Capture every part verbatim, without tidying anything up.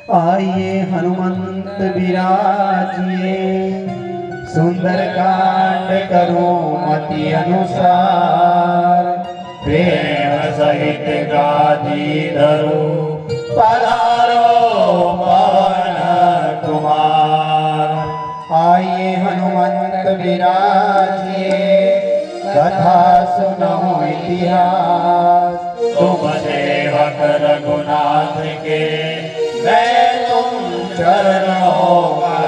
आइए हनुमंत विराजिए, सुंदरकांड करो मति अनुसार। प्रेम सहित गादी धरो, पधारो पवन कुमार। आइए हनुमंत विराजिए, कथा सुनो इतिहास। तुम सेवक रघुनाथ के, मैं तुम चरणों का।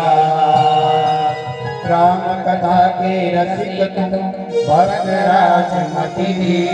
राम कथा के रसिक तुम, भक्त राजमति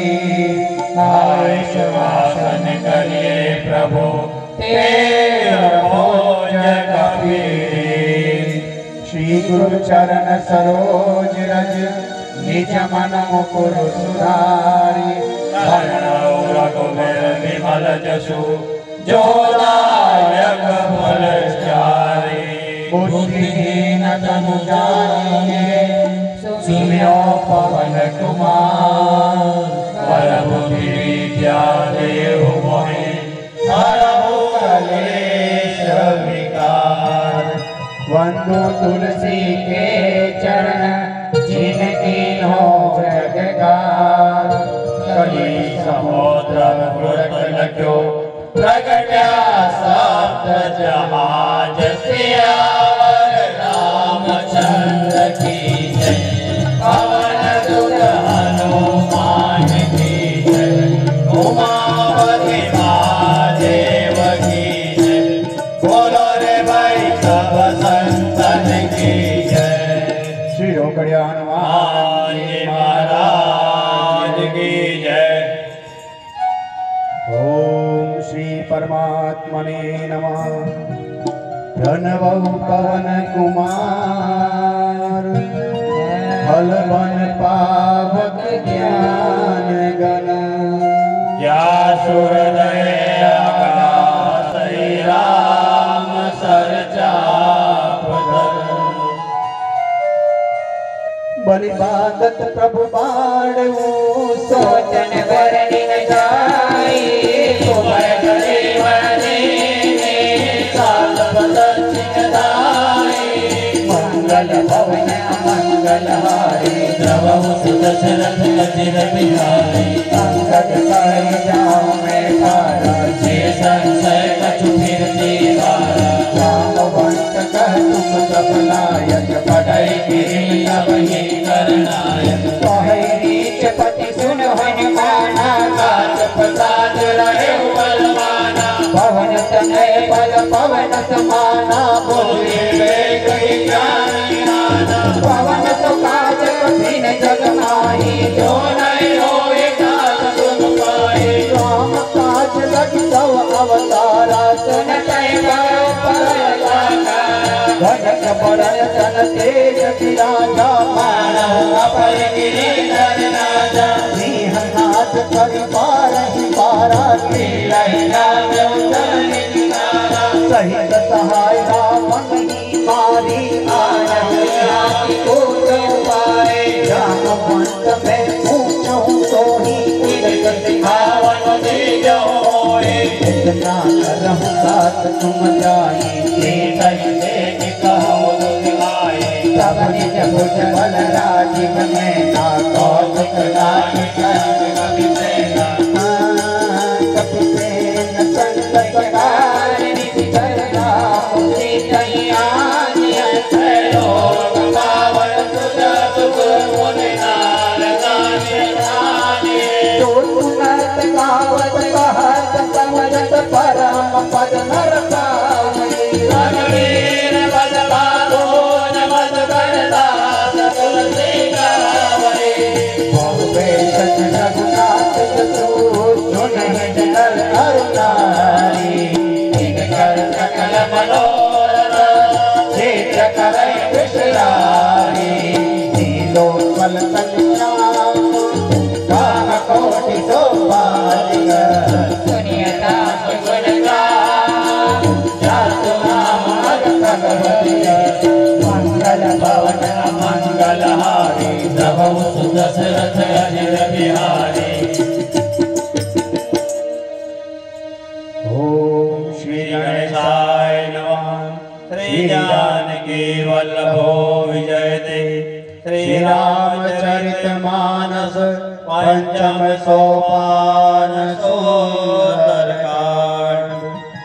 आए शासन करिए प्रभु, तेरा भोज कबीर। श्री गुरु चरण सरोज रज, निज मन मुकुर सुधारि। रघुबर विमल जसु, जो दायक फल चारि। बुद्धिहीन तनु जानिए, सुमिरो पवन कुमार। बल बुद्धि विद्या देहु मोहि, हरहु कलेश विकार। वंदो तुलसी के चरण, जिनकी हो जगकार। कली समुद्र व्रत लख्यो, प्रगट्या सप्त जहाज। सियावर रामचंद्र की जय, पवन सुत हनुमान की जय। उमापति महादेव की जय, बोलो रे भाई सब संतन की जय। श्री रोकड़िया हनुमान महाराज की जय। ओम श्री परमात्मने नमः। प्रणवौ पवन कुमार, फल बन पावक ज्ञान गण। या सुरदय राम सर चाप धर। बलि बादत प्रभु बाढ़ऊ, सोचन बरनि न जाई। सुबह गले बने साल बदचिन दाई। मंगल भवन मंगल हारी, द्रवहु सुदशरथ अजिर बिहारी। अंगद कहि जाऊं मैं तारा, जे संशय कछु फिर दीवारा। जामवंत कह तुम सब नायक, बढ़ई गिरि अबहि करनायक। कहि नीच पति सुन हनुमाना, काज प्रसाद रहे बलवाना। पवन तनय बल पवन समाना, बोले वेग ज्ञानी नाना। पवन तो काज कठिन जग माही, जो नहीं होए काज तुम पाए। राम काज लगी तव अवतारा, सुनते भयो पर लागा। घनक बरन तन तेज विराजा, मानव अभय गिरि नर राजा। सिंह नाथ करि पारहि पारा, लीलहि नाम उतरहि किनारा। सहित सहाय रावण ही मारी, आनन आति कूट पाए। जामवंत मैं पूछूं सोहि, तिलक सिखावन दीजो होए। इतना करहु साथ तुम जाई, देखहि देख कहु दुधियाए। तब निज भुज बल राजीव नैना, कौतुक लाग करत कपि सेना। कपिसेन संकट काल, निधि कर राम सीतहि आनि। लोक पावन सुत सुख, मुनि नार नानि नानि। जो सुनत गावत कहत, समझत परम पद नर पावनि। रघुवीर पद पालो, नमत करदास तुलसी गावै। बहु बेशक रघुनाथ जसु, सुनहि जनर अरुणारी। तिनकर सकल मनोरथ, क्षेत्र करई विषयारी। नीलोत्पल कल्याण, काम कोटि शोभादिग। सुनियता सुगुण गान, जातु नाम भगवती। मंगल भवन मंगल हारी, द्रवहु सुदशरथ अजिर बिहारी। ओम श्री गणेशाय श्री जानकी वल्लभो विजयते। श्री रामचरितमानस पंचम सोपान सुंदरकांड।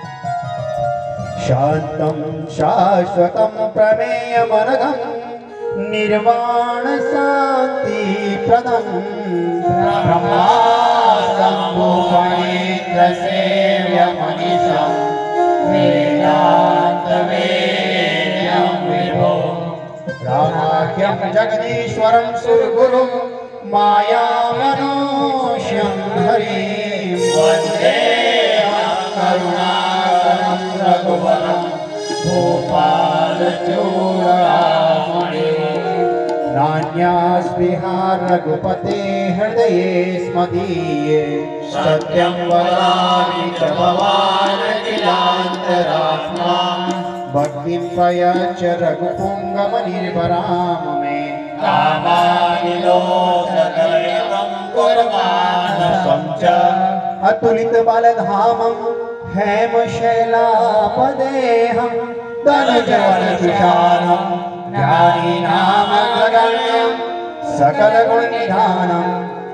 शांतं शाश्वतं प्रमेयमनघं निर्वाण शांति प्रदं ब्रह्मा शंभु महेन्द्र सेव्य मनीषं वेदांत वेद्यं विभो। रामाख्यं जगदीश्वरं सुरगुरुं मायामनोष्यं हरिं वन्देऽहं करुणाकरं रघुवरं भूपालचूडामणिं। नान्यास्पृहा रघुपते हृदये स्मदीये सत्यं वदामि च भवान् किलान्तरात्मा। भक्तिं प्रयच्छ रघुपुङ्गवनिर्भराम मे कामानिलोचनकलितं कुर्वाणसं च। अतुलित बलधामं हेमशैलापदेहं धनुजवनकुशालं ज्ञानिनामग्रगण्यं सकलगुणनिधानं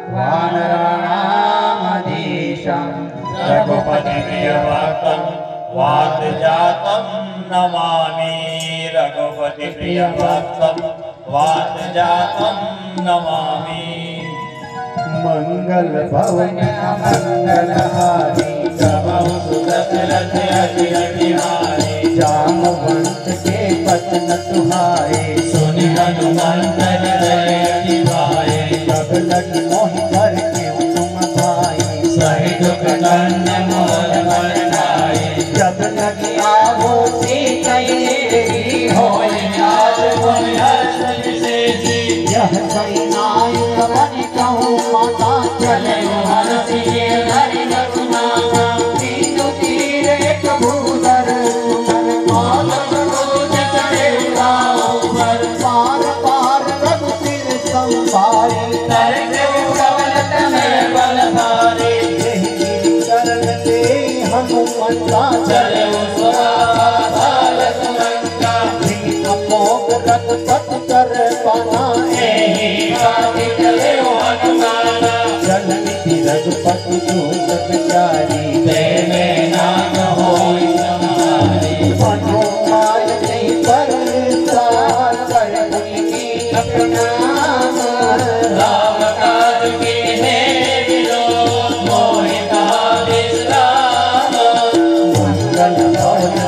वानराणामधीशं। रघुपतिप्रियभक्तं वातजातं नमामि। रघुपतिप्रियभक्तं वातजातं नमामि। मंगल भवन मंगलहारी प्रभु सुदशरथ अतिहारी। जामवंत के वचन सुहाए सुनि हनुमंत हृदय दिवाए। सब लग मोहि कर के तुम भाई सही दुख दंड मोल मन नाय। जब लगी आवो सीतैया होय आज मोहि हर्ष विशेषी। यह सैनायक बनि कहूँ माता चले हरसी हरि रघुनाथा। तीनों तीर एक भूधर सुंदर माधव रोज चढ़े ऊपर। पार पार रघुवीर संभारी तरके प्रबल तनय बल भारी। यही शरण दे हनुमंता चले सुरापाताल सुरंगा। अमोघ रघुपति कर पाना एहि बाति चले हनुमाना। जलनिधि रघुपति दूत बिचारी देवे नाम होई समारी। हनुमान जी पर सार कर उनकी प्रणाम। राम काज की है विरोध मोहि कहा विश्राम। मंगल भवन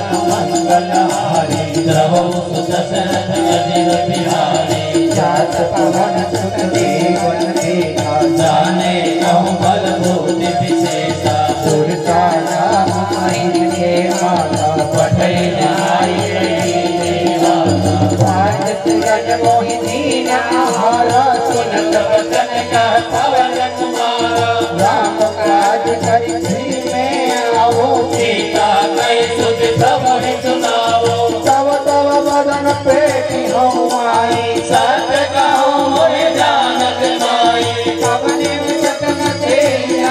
मंगलहारी द्रवौ सुदशरथ अजिर बिहारी। जात पवन सुत देवन देखा जाने कहूँ बल भूति विशेषा। दुर्गा नाम महिम के माता पठै जाई देवाता। भारत रज मोहि दीन आहारा सुनत वचन कहत पवन कुमारा। राम काज करि में आवो सीता कहि सुध प्रभु सुनावो। तव तव बदन पेटी हूँ आई सत्य कहूँ मोहि जानत माई। कवने जतन ते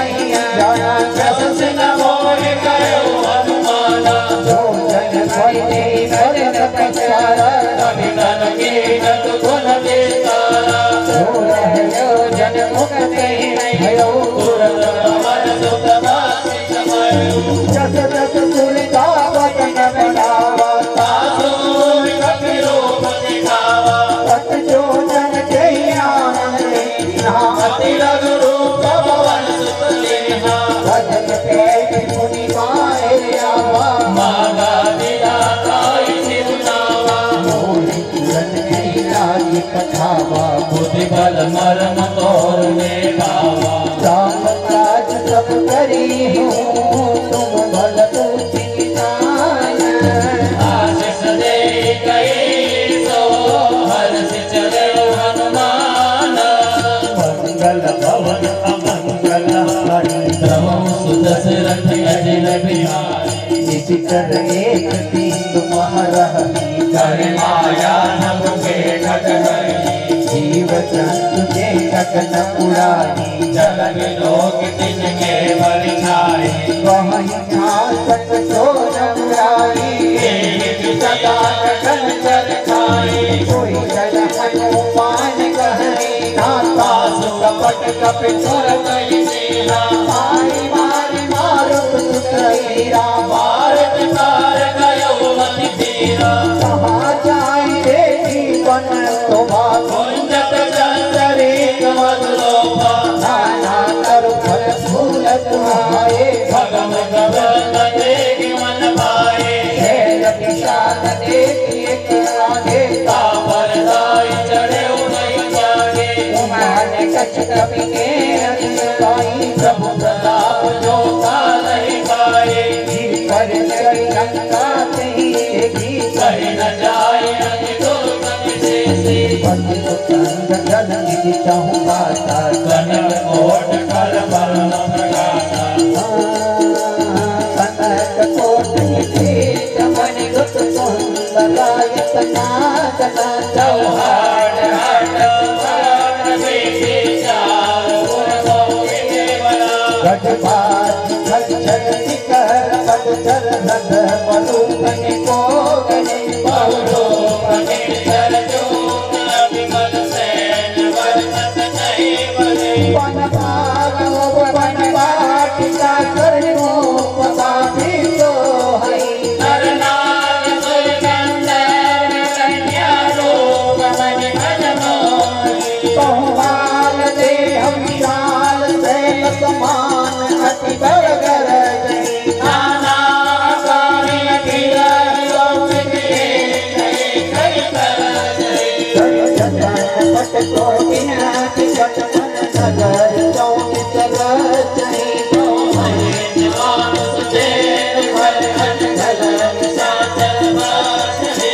जाना जस न मोहि कयो हनुमाना। जो जन भय दे भजन प्रचारा कभी तन के नत गुण विस्तारा। जो रहयो जन मुख ते भयो तुरत भवन सुत वासी समयो। जस जस तुलता वचन बढ़ावा तासु कपि रूप दिखावा। सत जो जन के आनंद अति रघु रूप भवन सुत लेहा। भजन पेट मुनि माए आवा मागा दिलाताई सिरुनावा। मोहि तुरन की लागी पठावा बुद्धि बल मरम तोर में भावा। राम काज सब करी हूँ तुम भल बुद्धि निधान। आशीष दे गई सो हर्ष चले हनुमान। मंगल भवन अमंगल हारी द्रवौ सुदशरथ अजिर बिहारी। निशिचर एक दीन महरही कर माया नभ के खटकही। जीव जंतु के गगन उड़ाही जलग लोक तिनके बल छाई। वहीं घासक सो नमुराई सदा कोई चल हनुमान कहने नाता कपट कपितुर कई सेना मारी मारी मारो सुतईरा भारत कार गयो मति तेरा कहाँ जाए देवी बन शोभा कुंजत चंद्रे कमलोभा नाना तरु फल फूल तुम्हारे भगम गगन देख मन भाए किसान देखिए आगे तापर दाई चढ़े उमई जागे उमाने कच्छ कभी के रंगाई प्रभु प्रताप जो का नहीं पाए गिर कर चढ़ी गंगा नहीं देखी कहीं न जाए अति दुर्गम से से पति को संग जल निधि चाहूँ पाता कनक कोट कर बल प्रकाशा कनक कोट निधि चौहाट हाट बेटे चार गजबाज खच्चर निकर पदचर रथ पलूकन को गने बहुलो बने चर जोत अभिमल सैन वर्चत नहीं बने वन भाग वन वाटिका करनो पता भी तो है नरनाथ सुरगंधर कन्या रूप मन भजमोहि बहुमाल देह विशाल शैल समान अति बरगर जनि नाना आकारी अखिल लौकिक जय कई कर जय जय जतन पट को बिना पिपट मन नगर चौक चगर जय तो महेश मानुष देव भर हन धलन साचल भाषे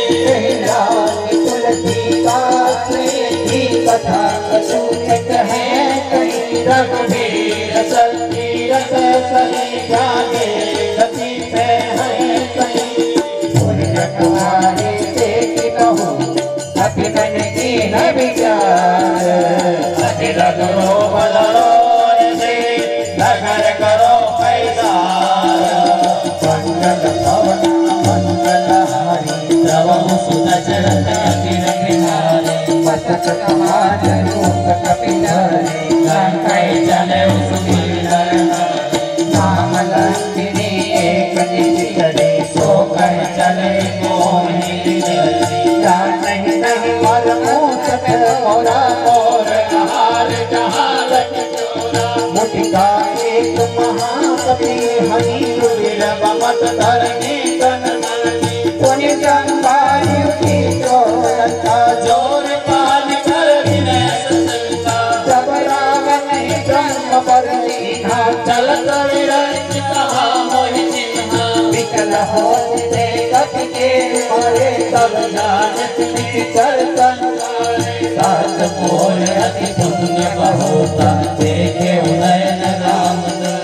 तुलसी का प्रेमी कथा कसूनित है कहीं रघुवीर सतीरथ सही जागे सती पे है कहीं पुण्य तुम्हारे देख कहूँ अति मन की न विचार अति लगो बलो से नगर करो पैदार मंगल भवन मंगल हारी प्रभु सुदशरथ अखिल बिहारी मस्तक कमान रूप कपिधरे लंकाई चले सुधीर नाम लंकिनी एक निज करे सो कह चले मोहिनी नहीं नहीं मर मूसक मोरा मोर हार जहाँ लग चोरा मुटिका एक महाकवि हनी रुधिर बमत धरनी तन मरनी पुण्य गंगायु की चोरता जोर पाल कर विनय ससंता जब राग नहीं ब्रह्म पर दीना चलत विरंज कहा मोहि चिन्हा विकल हो दे कपि के मारे तब जानत निज करतन सात मोर अति पुण्य बहुता देखे उदयन राम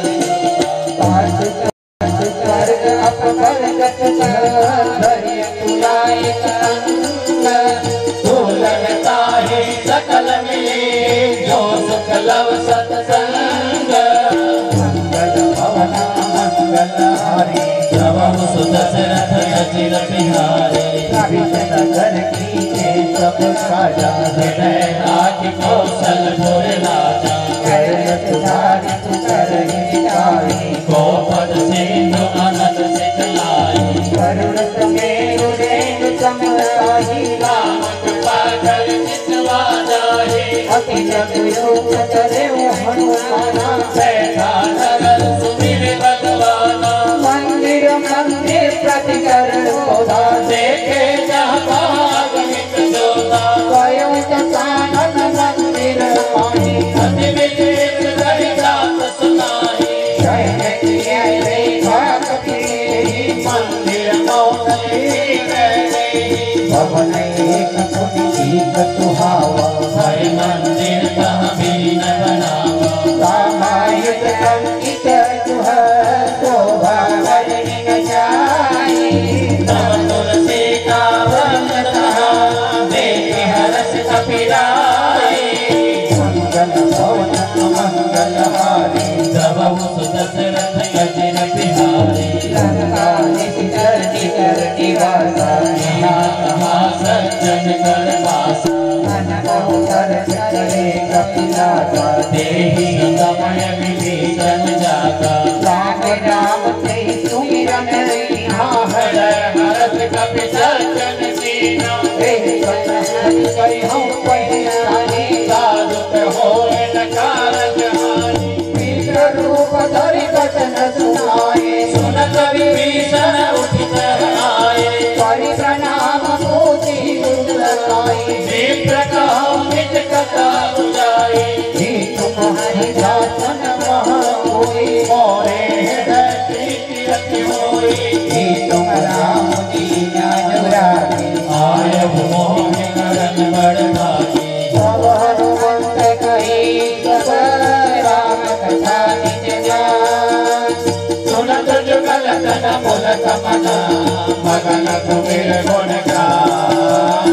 पांच स्वर्ग अपवर्गत धरि तुलाए अंग तुलन ताहि सकल मिले जो सुख लव सत्संग मंगल भवन मंगल हारी प्रभु सुदशरथ अचिर बिहारी नगर की सब साजा हृदय राज कौशलपुर राजा तुझारी तु कर हिताई गोपद सिंधु अनंत सिखलाई करुण समेरु रेणु समराही राम कृपा कर चितवा जाहि अति जग योग करे हनुमाना बैठा नगर सुमिर भगवाना मंदिर मंदिर प्रति कर सौदा देखे जहाँ भाग मित जोता कयो जसानन मंदिर पानी अति विचित्र धरि जात सुनाई जय जय रेखा कपि मंदिर मौन भवन एक पुनि एक सुहावा हरि मंदिर कह बीन बनावा रामायण अंकित जुह शोभा वर्णि न जाई तब तुलसी का वंदन देखे हरस कपिराई मंगल भवन मंगल हारी प्रभु सुदशरथ अचिर बिहारी लंका निकर निकर निवासा यहाँ कहाँ सत्य कंचन कर वासा अनकर करे कपिलाता देहि समय विभीषण जाता राम राम ते सुमिरन हृदय हरत कपि सज्जन सीना करि हम पहियानी साधुत होए न कारज हानि विप्र रूप धरि वचन सुनाए सुनत विभीषण उठित आए करि प्रणाम पूजी लगाए विप्र कहु निज कथा बुझाए जी तुम हरि दासन महा होई मोरे हृदय प्रीति अति होई जी तुम राम दीन अनुरागी आय मोह करन बड़ भागी सब हनुमंत कही सब राम कथा निज जान सुनत जुगल तन बोलत मना मगन सुमिर गुण गान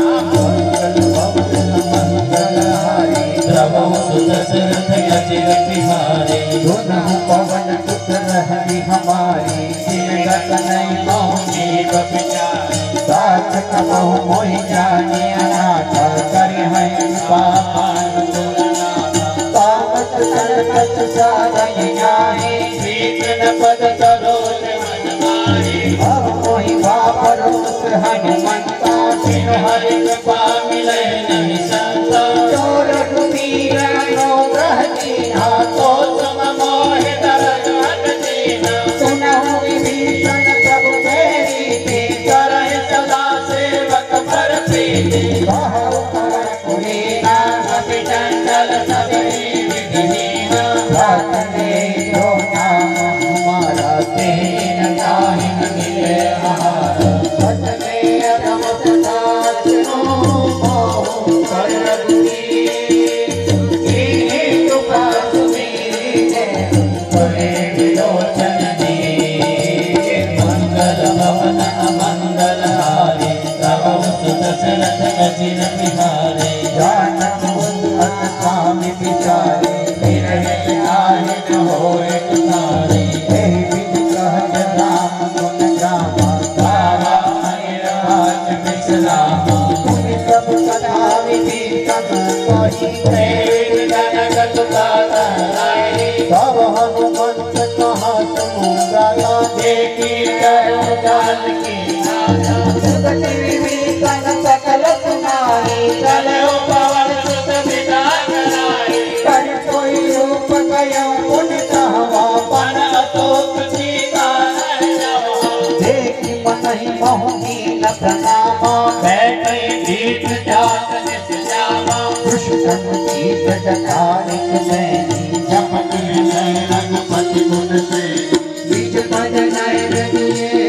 दशरथ अचिर बिहारी धुनहु पवन पुत्र हरि हमारी जिनगत नहीं मोहि बपिचारी साथ कबहु मोहि जानी अनाथ करि हैं पावन गुणनाथ पावत संकट सारय जाए श्रीकृष्ण पद सरोज मन मारे अब मोहि पाप रोष हनुमंता सिर हरि कृपा मिले नहीं संता चोर कुबीर ग्रह दीना तो सम मोह दरद हट दीना सुनहु विभीषण प्रभु तेरी ते करहि सदा सेवक पर प्रीति बहु कर पुरीना कपि चंचल सबरी विधिहीना भक्त ने जो नाम हमारा तेन ताहि न मिले आहार भक्त ने अगम सदा सुनो बहु कर रघुवीर दशरथ अचिर बिहारी जानत अत स्वामी पितारे विरहित काहि न होए तुमारे एहि विधि कहत राम गुण गावा गावा अनिर्वाच विश्रामा तुम सब कथा विभीषण कहि प्रेम जनक सुता आई सब हनुमंत कहा तुम गाया देखी करो जानकी नाथा जगत विभीषण सकल सुनाई चलो पवन सुत विदा कराई कर कोई रूप कयो पुन कहवा पन अतोक सीता नवा देखि मनहि मोहि न प्रणामा बैठे दीप जात निस जावा दुष्टन कीट जटारिक मैनी जपत विनय रघुपति गुण से बीज पद नयन दिए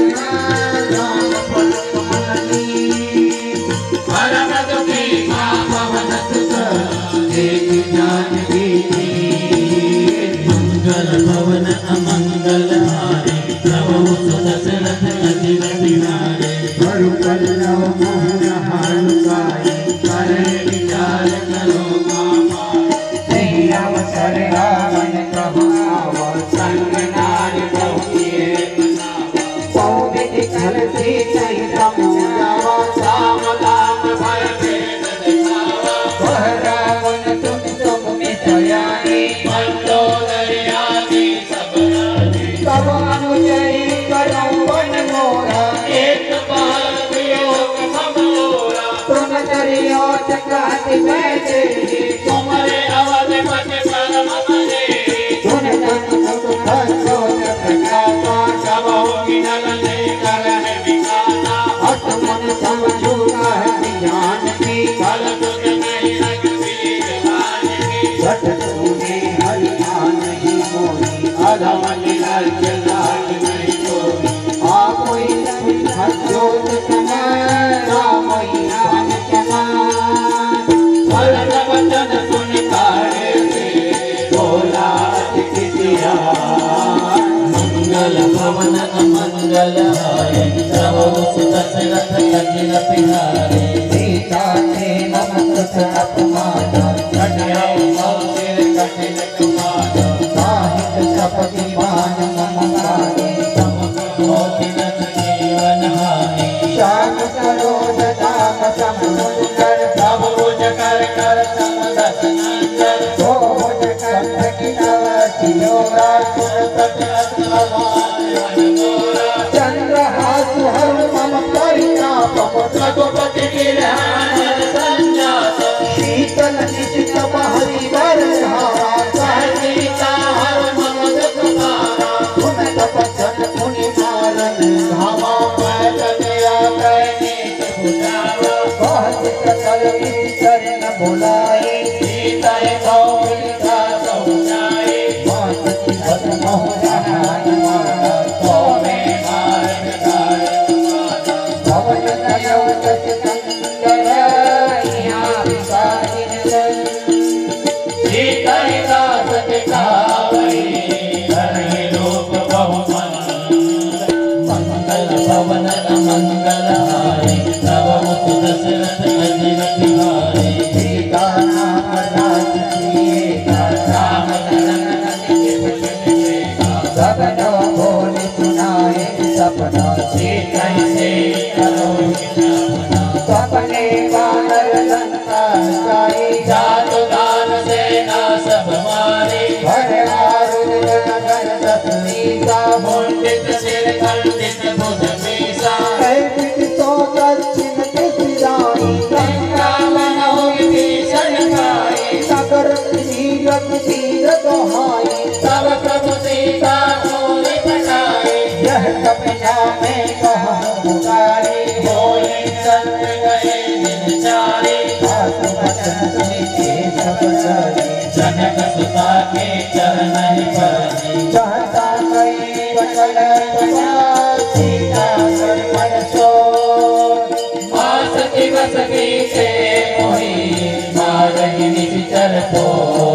मंगल भवन अमंगल हारे प्रभु दशरथ अचिर बिहारी बरु पल्लव मोहन हालुकाई करे विचार करो नहीं अवसर रावण कहो आवो संग नारी बहुए पौवित खल से सहित मुजावा साम दाम भय भेद दिखावा वह रावण तुम तुम मिथयानी मंदोदरी सब अनुजय करो वन मोरा एक बार वियोग समोरा तुम दरिया चकाति बैठे तुम्हारे अवध पति परम मने सुन जन मुख भजो प्रकाशा सब होगी नगने कर है विकासा हट मन समझो है ज्ञान की फल तुझ नहीं रघुवीर भान की झट तूने हरि मान ही मोही अधमन राज्य लाज नहीं कोई आपोई हजोत समान रामोई नाम समान फल वचन सुन काढ़े से बोला किसिया मंगल भवन अमंगल हारे प्रभु दशरथ अचिर बिहारी सीता से मम कृत अपमान कटयाओ सिर कठिन कुमार साहित सपति मान मम मारे समग्र होति न जीवन हानि श्याम सरोज दाम सम मंगलहारी नव दशरथ अजिर बिहारी सीता नाम राज किएगा राम सबनो बोल सुनाए सपना से कैसे करो सपने वानर लंका जाई जादू दान सेना सब मारे भर आरुद नगर दसवीसा मुंडित सिर खंडित भुज मीसा कैपित तो दक्षिण दिशाई गंगा मन होई भीषण खाई सागर तीरथ तीर दोहाई तब प्रभु सीता मोरी पटाई यह कपिला में कहा पुकारे होए चंद्र गए दिन चारे सासु वचन सुनिते सब चले जनक सुता के चरण परे चाहता कई वचन बना सीता कर मन सो मास दिवस बीते मोहि मारहि निश्चर तो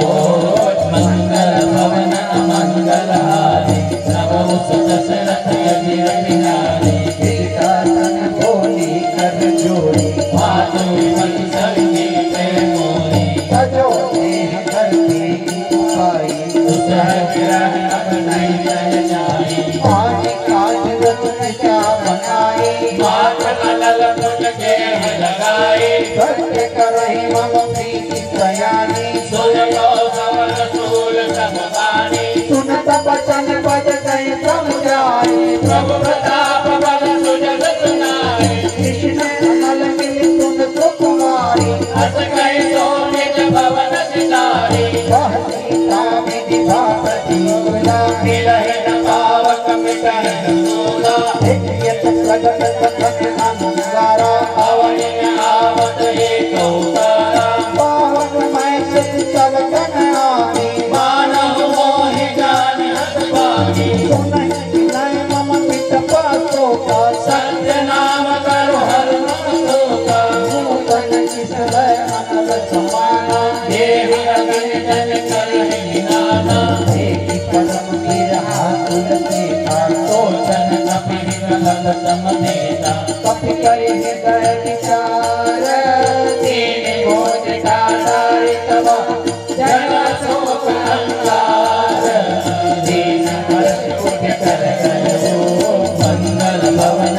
मंगल भवन मंगलहारी नव दशरथ अजिर बिहारी सीता तन बोली कर जोड़ी माधु मन सबके प्रेम मोरी सजो देह करके उपाई दूसरा ग्रह अब नहीं रह जाए आज काज रत्न क्या बनाए मात्र कलल मुझ के लगाए सत्य करहि मम प्रीति प्रयाणी सुन लो सवन सूल सब बाणी सुनत बचन पद कहि समझाए प्रभु प्रताप बल सुजग सुनाए कृष्ण कमल मिल सुन सुकुमारी अस कहि सो निज भवन सिधारी वह सीता विधिवा प्रतिकूला मिलहि न पावक मिटहि न मूला यत प्रगट कथन अनुसारा अवनि में आवत एक उतारा पावन मैं सिद्ध सब जन आनी मानव मोहि जान हत भागी सुनहि विनय मम पित पासो का सत्य नाम करो हर मन शोका नूतन किसलय अनल समाना देहि अग्नि जन करहि निनाना देखि परम गिरहा तुलसी का सोचन कपि कलक समदेता कपि करि हृदय विचार दीन भोज डालारि तब जन शोक अंकार दीन हर्ष उठ कर गयो मंगल भवन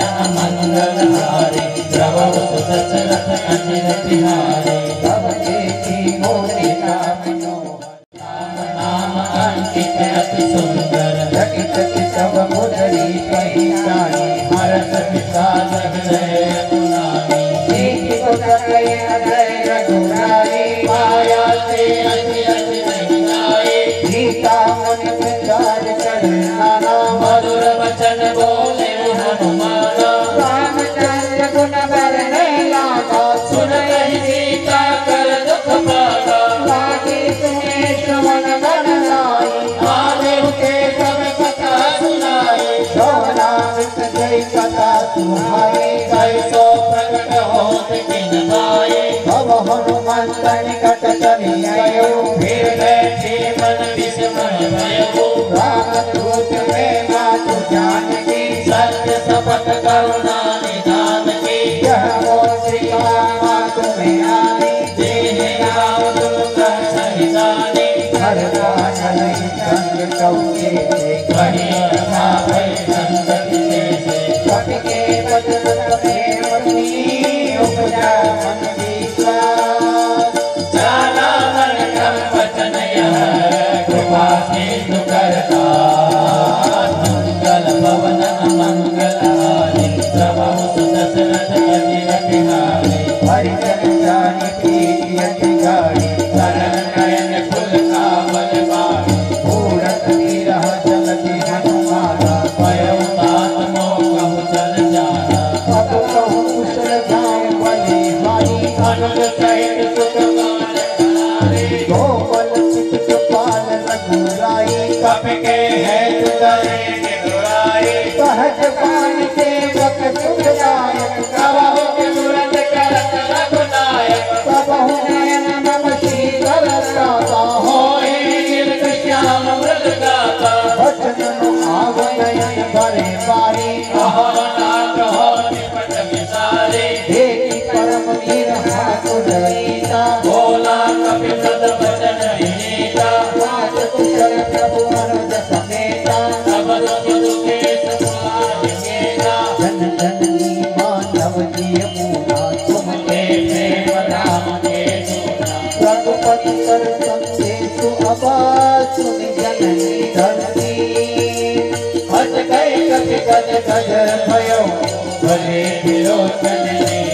मंगलहारी प्रभु दशरथ अजिर बिहारी तब देखी मोरी नाम राम नाम अंकित अति सुंदर जगत सब मुदरी कही जानी हरस विषाद हृदय पुरानी देखी तो सकय हृदय रघुराई माया से अति अति नहीं आए सीता मन विचार कर नाना मधुर वचन बोले हनुमाना रामचंद्र गुण बरने लागा सुन कहि सीता कर दुख पागा लागे सुने श्रवण मन लाई आने के सब कथा सुनाई सोना वित जय कथा सुहाई कैसो प्रकट होत किन भाई भव हनुमंत निकट चली आयो फिर बैठे मन विस्मय भयो राम दूत में मातु जानकी सत्य शपथ करुणा निधान की यह मोर श्रीमान मातु में आनी जेहि नाम दुर्गा सहितानी हर बान नहीं संग कौके कही कथा भय संगति से कपि के वचन प्रेम की उपजा मन विश्वास जाना मन क्रम वचन यह कृपा सिंधु करता मंगल भवन मंगलहारी प्रभु दशरथ अजिर बिहारी हरिजन जानि प्रीति अति गाढ़ी शरण नयन कुल कामल बाणी पूरत विरह जलति हनुमाना पयउ तात मोह कहु चल जाना अब कहु कुशल जाय बलिहारी अनुज सहित सुख मान करारे गोपल चित कृपाल रघुराई कपि के है तुदरे निदुराई सहज पान सेवक सुख दायक कबहु तुरंत करत रघुनायक सबहु नयन मम शीतल गाता होए गिरत श्याम मृग गाता वचन आव नयन भरे बारी कहो ना कहो राम वीर हाथ उड़ाईता बोला कपि प्रद वचन विनीता राज कुशल प्रभु अनुज समेता सब दुख दुखेश सुलायेगा जन जननी मानव जिय मूला तुमके प्रेम राम के दूना रघुपति कर संदेशु अबाज सुनि जननी धरती हट गए कपि गज गज भयो भले विलोचन ने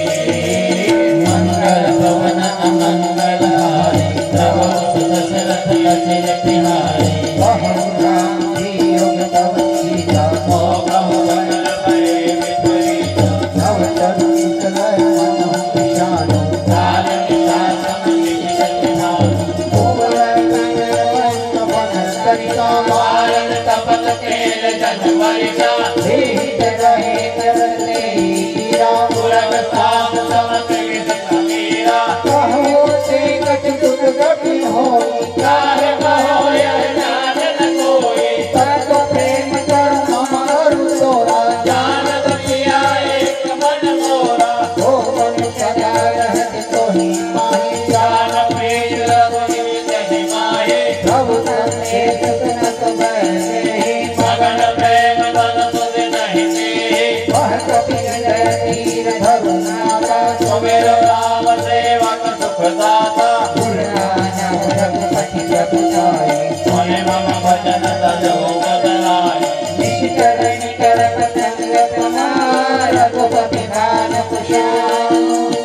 मंगल भवन अमंगल हारी तव दशरथ अचिर बिहारी बहु राम जी योग तव सीता मोह मंगल भय विपरीत नव तरुण चलय मनो विषाणु काल विशासम लिखित भानु भुवन कंठ वन करिका मारन तपत केल जन वरिषा धीत रहे करते हीरा पुरग साम समत विद समीरा कहो से कट दुख गति होई काहे कहो यह जान न कोई तत प्रेम करुण मारु तोरा जानत पिया एक मन मोरा हो मन सदा रहत तोहि माहि जान प्रेम रघुवीर जहि माहे प्रभु तन्ने सुनत बैठे मगन प्रेम तन तुझ नहीं दे वह कपि जय तीर धरु नाथा सुमिर राम सेवक सुखदाता पुराना रघुपति प्रभु जाए सुने मम वचन तजो बदलाए निशिकर निकर पतंग प्रमाण रघुपति दान कुशाल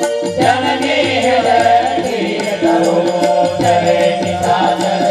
जननी हृदय धीर करो चले निशाचर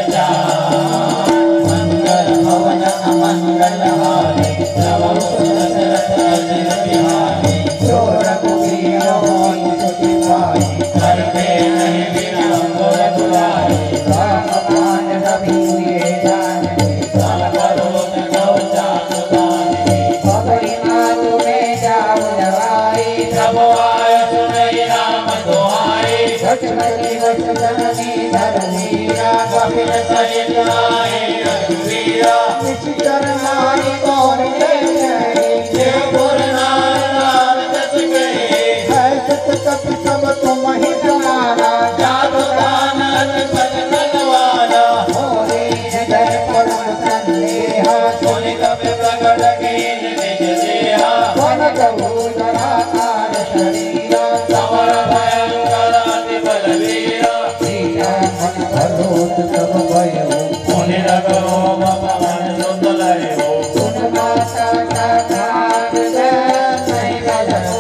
जान मंगल भवन अमंगल हारी तव दशरथ अचिर बिहारी जो रघुवीर होई सुखी पाई करते नहीं विलंब रघुराई राम बाण रवि हुए जानते सब करोत कव चाप दाने पवई मातु में जाऊ लवाई तब आय सुनई राम दुहाई सचमति वच जननी धरनीरा कपिल सहित आए रघुवीरा निशिचर नारी कौन ले जाए देव पुर नार नार दस गए है सत कपि सब तुम ही समाना जादू दानत पद तलवारा होरे जय परम संदेहा सुनि कपि प्रगट कीन निज देहा वन कहु जराकार शरीरा समर भयंकर अति बलवीरा सीता मन भरोत सब भयो मुनि रघु पवन सुत लयो सुन माता का भाग जय नहीं बजनु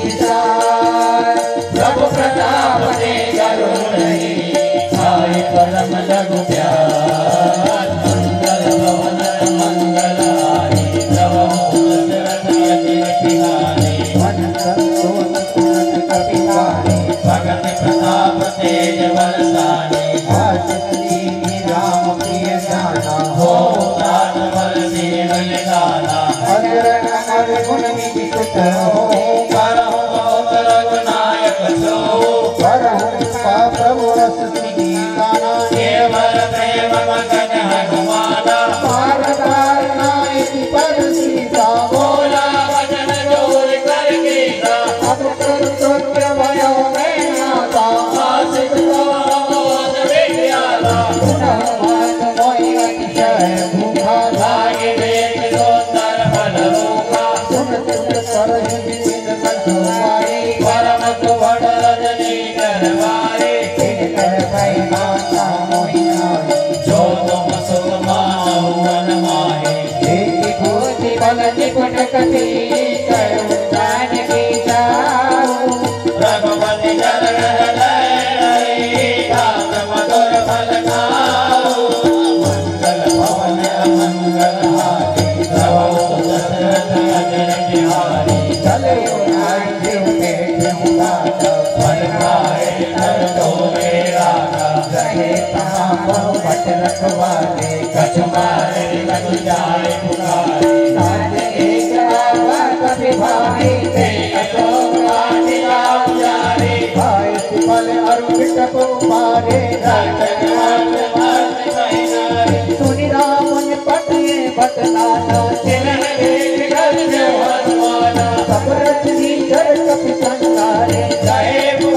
विचार प्रभु प्रताप ने गरुड़ नहीं भाई परम लघु प्यार मंगल भवन मंगल हारी तव दशरथ अचिर बिहारी मन संतोष पुरत कपि पानी भगत प्रताप तेज बलशाली आशिष दीनि राम प्रिय जाना हो प्राण बल देव निधाना अजर अमर गुण विदित हो करहु बहुत रघुनायक सो करहु कृपा प्रभु रस सिद्धि गाना केवल प्रेम मगन हनुमाना पार तारना इति पद सीता बोला वचन जोर कर गीता अब कर सत्य भयो मैं नाता आशिष मोद विद्याला पुनः मान मोहि अतिशय भूखा भाग्य वेद दोतर फल रूपा सुन सुन कर विपिन कंठवारी परम सुभट रजनी करवारी तिन कर भई माता मोहि नारी जो तुम सुख मानहु मन माहे एक भूति बल निपुण कपि कयो जानकी जाऊ रघुपति जन हृदय रही तात मधुर फल खाऊ मंगल भवन अमंगल हारी तव दशरथ अचिर बिहारी चले आए देव के देव दाता फल खाए नर तो मेरा रहे तहाँ बहु भट रखवाले कछ मारे लग जाए पुकारे नाथ एक आवा कपि भाई ते कछो काट लाऊ जारे भाई सुमल अरु बिटको मारे राजन हाथ मार कहीं नारे सुनि रामन पटिए बतलाना चिरन देख घर हनुमाना सब रचनी कर कपि संसारे जय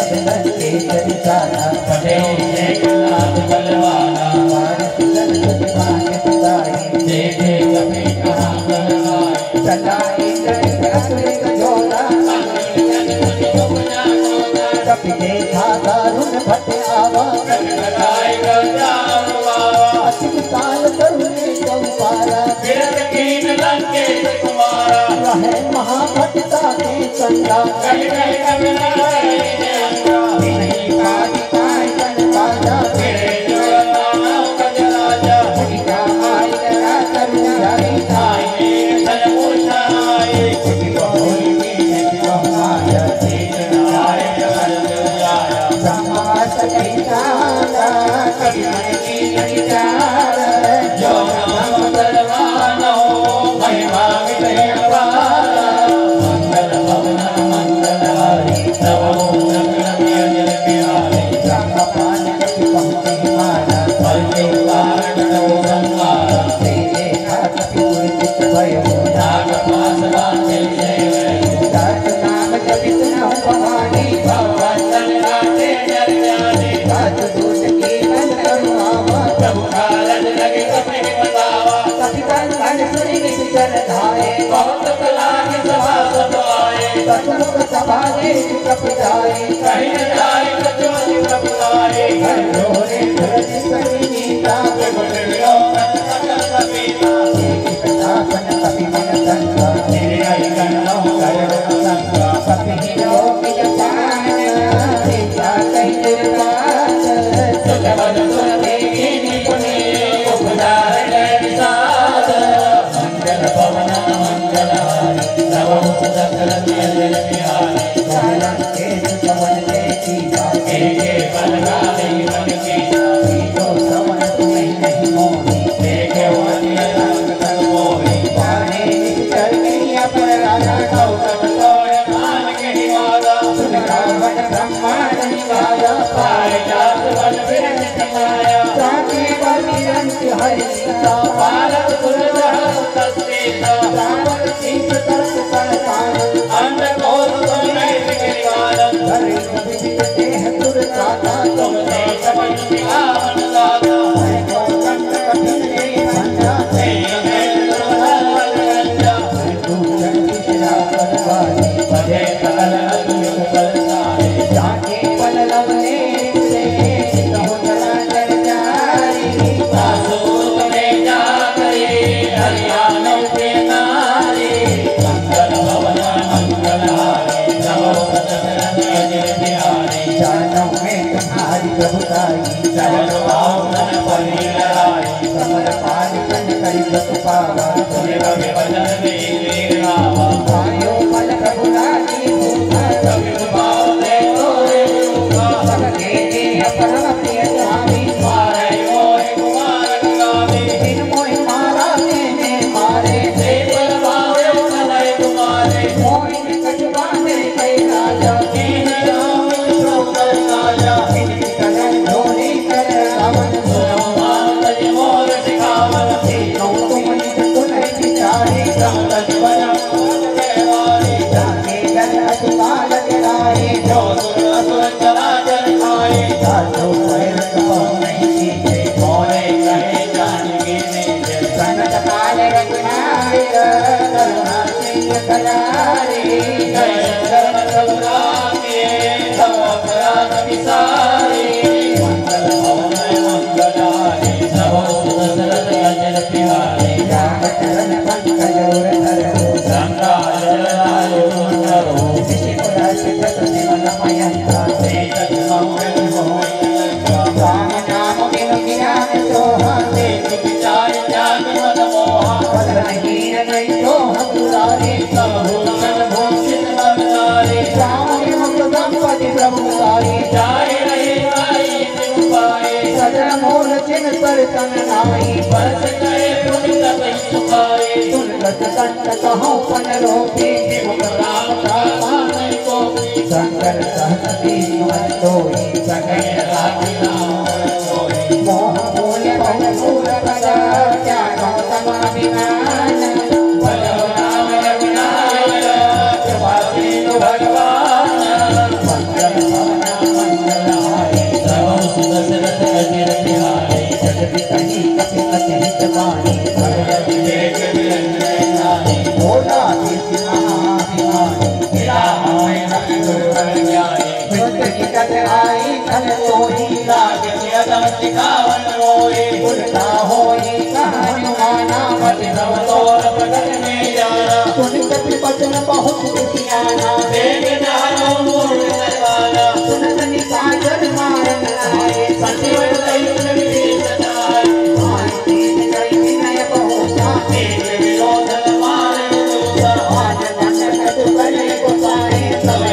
भगवान कटराई कल सोई लाग अदम सिखावन मोए उल्टा होई कहानुमाना मत नव तोर बदन में जाना सुन कपि बचन बहुत दुखियाना देव जानो मूल करवाना सुनतनि सागर मारन आए सचिव दैव विधि सदाए आए तीन कई विनय बहुसा एक विरोधन मारे दूसा आज मन कटु करे गोसाए सबै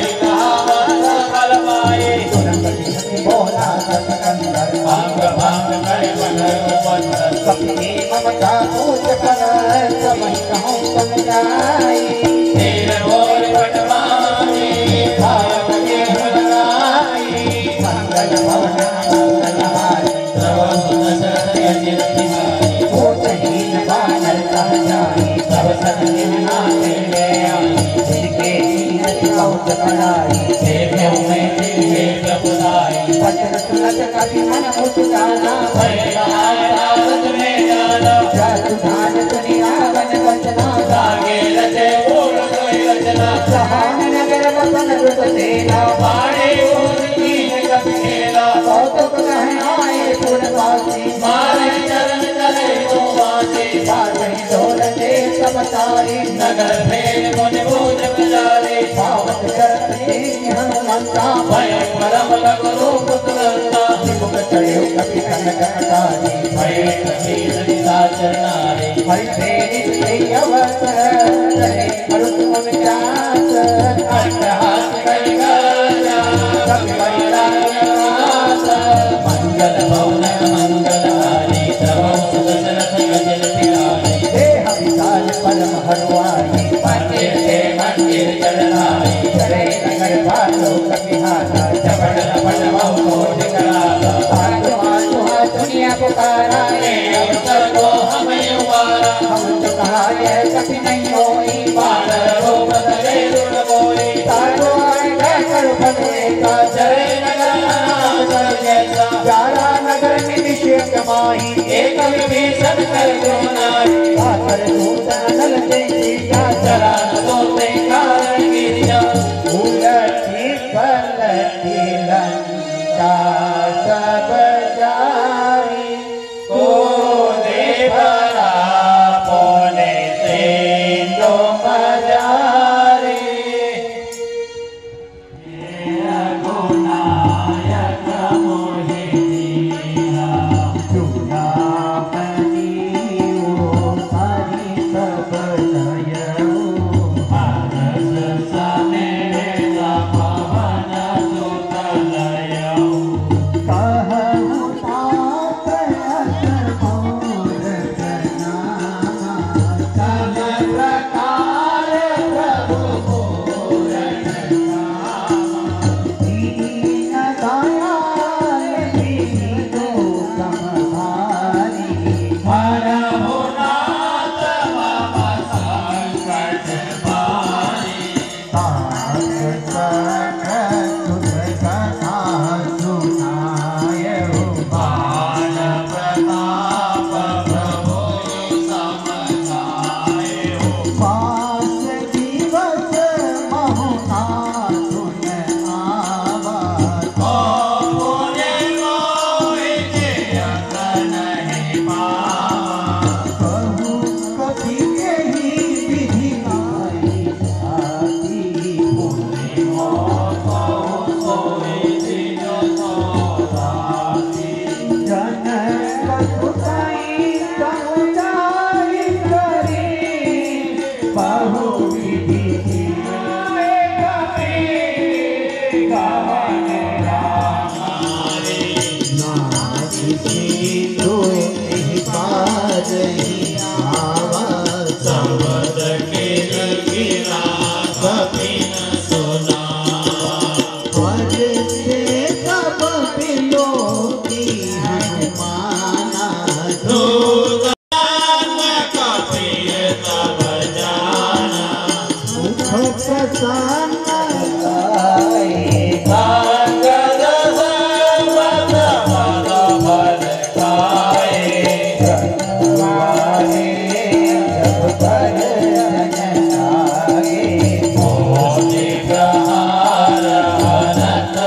बोला सतकंदर भांग भांग करे बनर बनर कपि ममता पूज पर समय कहूँ बन जाए तेर बोल पटवाई भारत के बनाई मंगल भवन मंगल हारी सर्व सुदर्शन अजित बिहारी भूतहीन बानर कह जाए सब सदन नाथे ले आई जिनके नीयत बहुत बनाई देव्यों में दिव्य प्रभुदाई वचन सुनत कभी मन मुस्काना भैया भारत में जाना जातु धान सुनी रावण वचना जागे रचे बोल कोई रचना सहान नगर वसन रुत सेना बाणे बोल कीन कप खेला कौतुक कहे आए पुरवासी मारे चरण चले तो वासी बाजे दौलते सब तारे नगर भेद मुनि बोझ बजारे पावत करते हनुमंता भय परम लघु रूप तुरंता मुख चढ़े कपि कनक अटारी भय कपि सरिता चरणारे हरि प्रेरित से अवसर करे अरुत मुन जास अट्टहास करि गाजा कपि वैराग्यवास मंगल भवन मंगल हारी सर्व सुदर्शन अजित बिहारी देह विशाल परम हरवाई मंदिर से मंदिर चढ़ाई चले नगर भालो कपिहासा जबड़ रबड़ बहु कराला आजो आजो दुनिया पुकारा ये अवसर को हमें उबारा हम तो कहा यह कभी नहीं होई बानर रूप धरे रुड़ बोई तारो आएगा कर भगवे का जय नगर नाम कर जैसा प्यारा नगर में विषय कमाई एक विभीषण कर जो नाई आकर दूसरा नल जैसी जा चला तो ते कारण गिरिया उलटी पलटी लंका सब जाई को दे भरा पोने से लो मजारी ये गुनायक मोहे दीना चूड़ा पनियो हरि सब जयऊ भारत सने पवन सुतलयऊ कहु तात अतर मोर जनामा सब प्रकार प्रभु मोर जनामा दीन दयाल दीनो समभारी परमु नाथ मम संकट भारी ताक सकत तुझ कथा सुनायऊ बाण प्रताप प्रभु समझायऊ पास दिवस महुना सुन आवा तो पुण्य मोहित अंत नहीं पावा कहु कभी यही विधि आई जाती पुण्य मोह सोई दिन सोराती जनक सुताई समुदाय करी बहु विधि किए कपि गावन रामारे नाथ सिंधु एहि पारहि आवा सबद के गिरा कपि न सुनावा पद से सब बिलोकी हनुमाना दूदान कपि तब जाना मुख प्रसन्न लाए भागद सर्वत पद भर खाए वाले जब पर जन आगे मोहि प्रहार हरत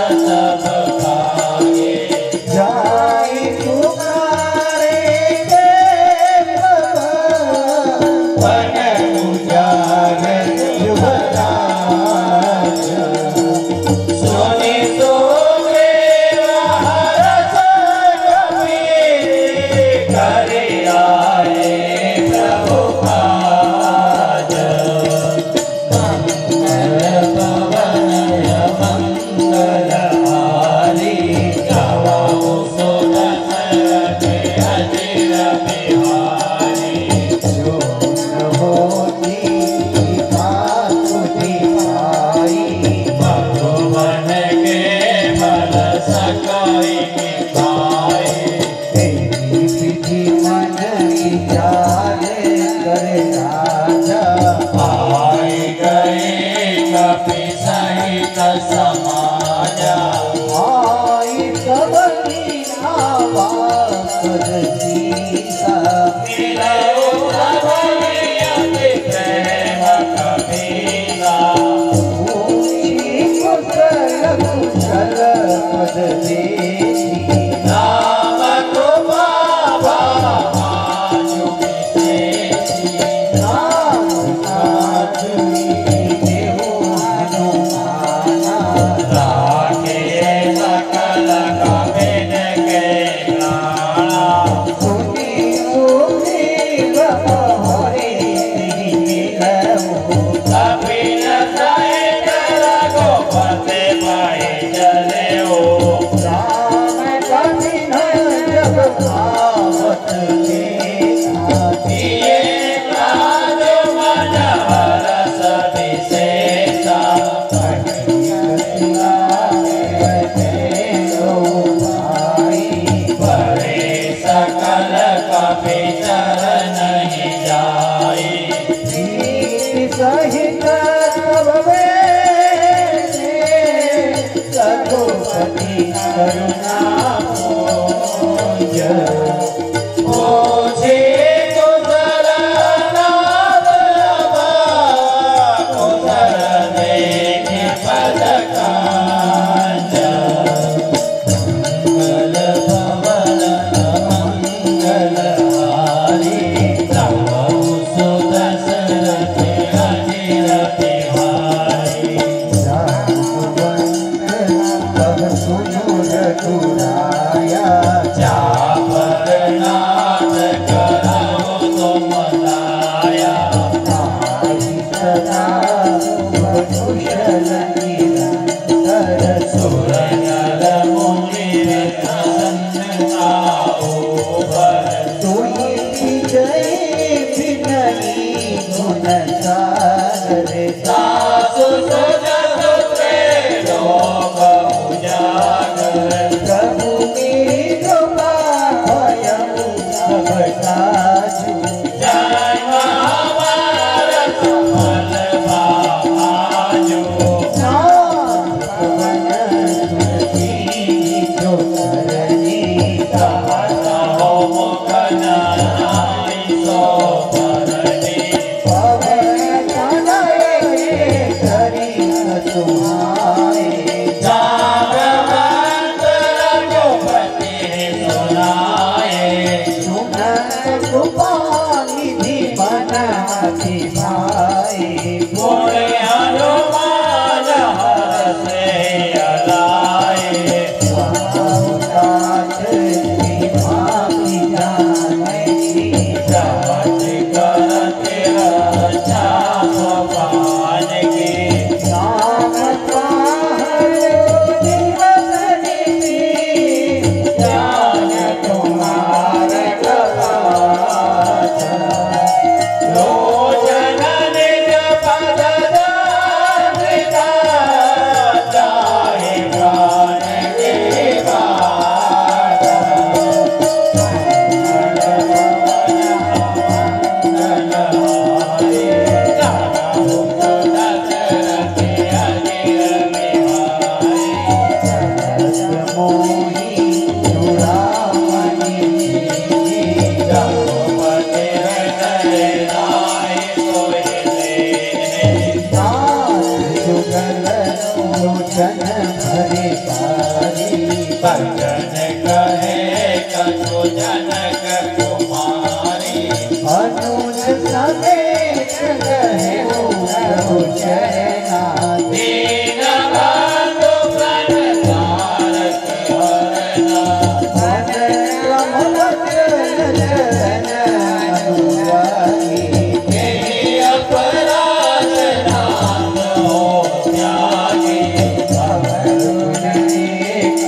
अपराध नाम हो त्यागी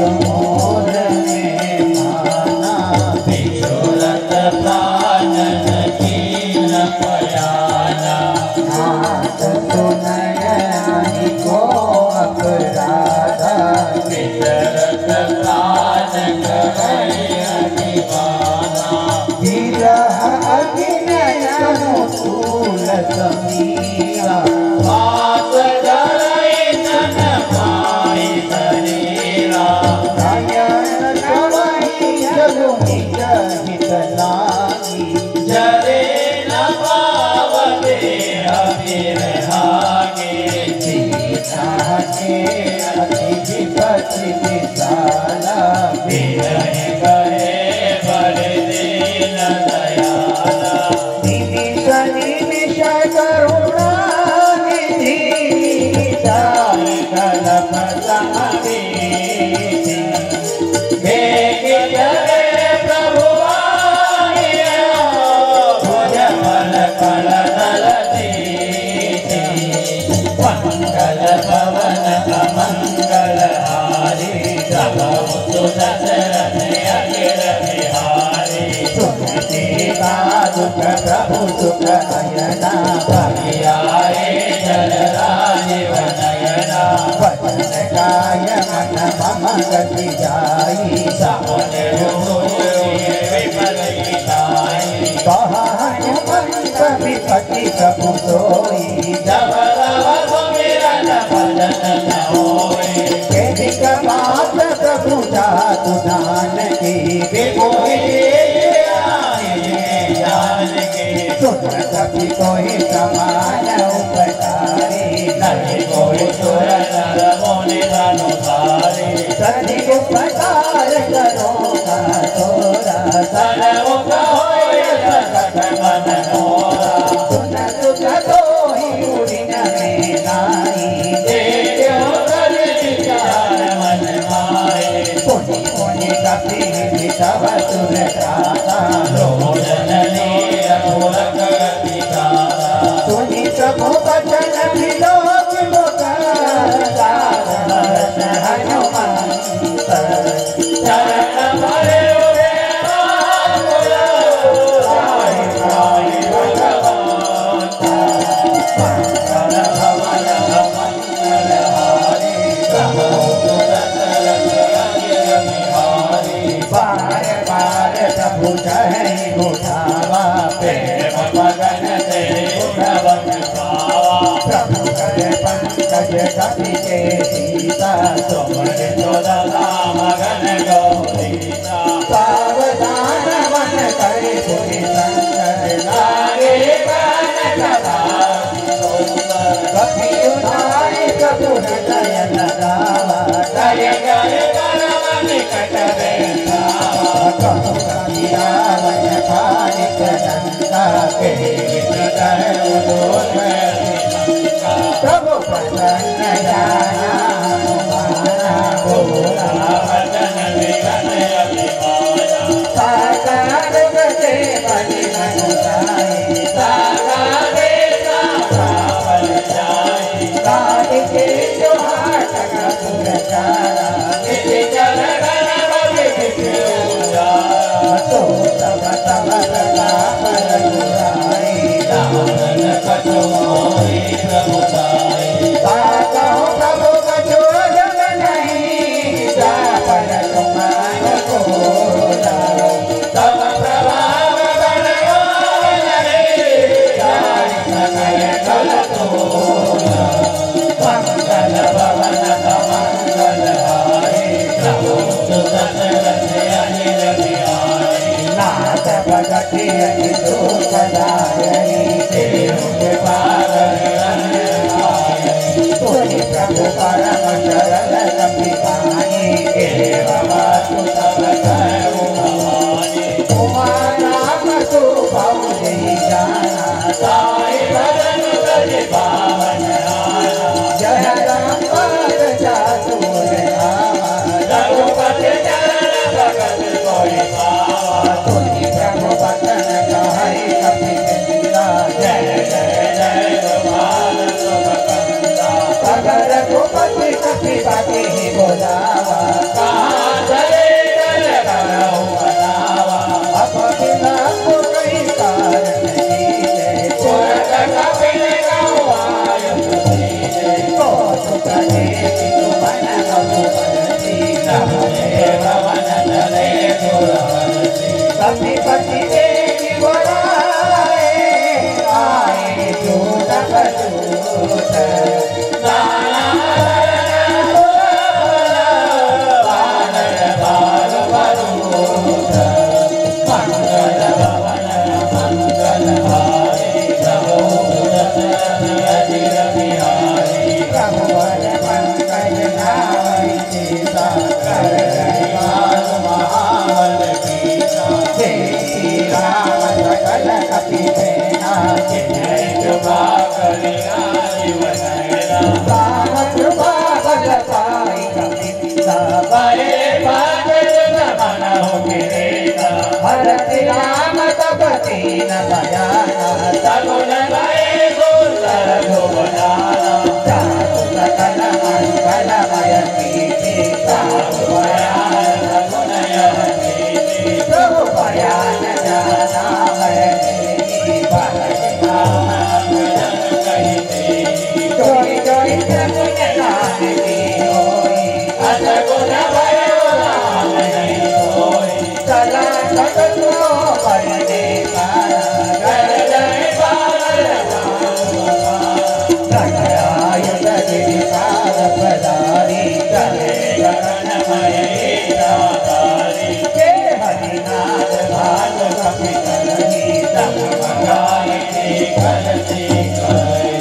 मोर में माना विशुरत प्राणन कीन पयाना नाथ सुनयनि को अपराधा विशरत प्राण कहै दीवाना विरह अग्नयनु फूल समीरा बात डरै तन पाई शरीरा नयन नवहि जगु निज हित लागी जरे न पावते अविरहागे सीता के अति विपत्ति विशाला विरह गए बड़ दीन दयाला निमिष निमिष करुणा निधि जाय कलप समाधि भेग जरे प्रभु आया भुज बल कल दल दीति मंगल पवन अमंगल हारी प्रभु दशरथ अखिल बिहारी सुनती का दुख प्रभु सुख नयना भगियाए जल राजीव नयना वचन काय मन मम गति जाई सावन विपद नाई कहाय पंत विपति प्रभु सोई जब रव सुमिरन भजन न होई केदिक बात प्रभु जातु दान की विभुहि जान के सुन सभी कोई समान उपकारी नहीं कोई सुर नर मुनि अनुसारी सभी उपकार करो का तोरा सर्वमुख होय सकट मन मोरा सुन सुख तोहि उड़िन में नाई देव कर विचार मन माए पुनि पुनि कपि तव सुर त्राता रोदन लील पुलक अधिकारा सुनि प्रभु वचन विलोक मुखारा हनुमंत चरण भरे हुए आकुल साई साई भगवान मंगल भवन मंगल हारी प्रभु दशरथ अखिल बिहारी बार बार प्रभु चढ़ई उठावा प्रेम मगन से उठवन पावा प्रभु कर पंकज कपि के सीता सुमन सुदला मगन गौरीता सावधान वन करे पुनि शंकर लागे कान कथा कपि उठाए प्रभु हृदय लगावा दय जय कर निकट बैठावा कहु कपि रावण कालिक लंका के विकट उदोष प्रभु प्रसन्न जाना माना भोला भजन विघ्न अभिमाना साकार गते बलि मनुसाई सागारे सावल जाई कालिके जो हाटक पुरचारा निधि जल गण बलि विष्णुचारा तो तब तब प्रताप रघुराई दानन कछु मोहि प्रभु साई साकहु प्रभु कछु जग नहीं जापन तुमान कोला तब प्रभाव बन रे जाय सकय कल तोला मंगल भवन मंगल हारी प्रभु दशरथ अखिल बिहारी नाथ भगति अति दुख दायनी देव के पावन तुनि प्रभु परम शरण कपि पानी एव वासु तब करु भवानी उमा नाम तु बहु जय जाना साई भजन कर पावन आना जय राम पाद जासुर आवा रघुपति चरण भगत कोई पावा तुनि प्रभु वचन कह दीन दयाला सगुण भय सुंदर भुवनाला जातु सकल मंगलमय कीर्ति साधु भयान गुणयन कीर्ति प्रभु भयान जाना है भगत नाम जन कहते जोई जोई सगुण गान की होई असगुण भय नाम नहीं होई चला जगत को परने पारा घर जय पार आयुध गिरिपाद पदारी चले गगनमय दातारी के हरिनाथ भाग कपि करही तब भगाए करती करे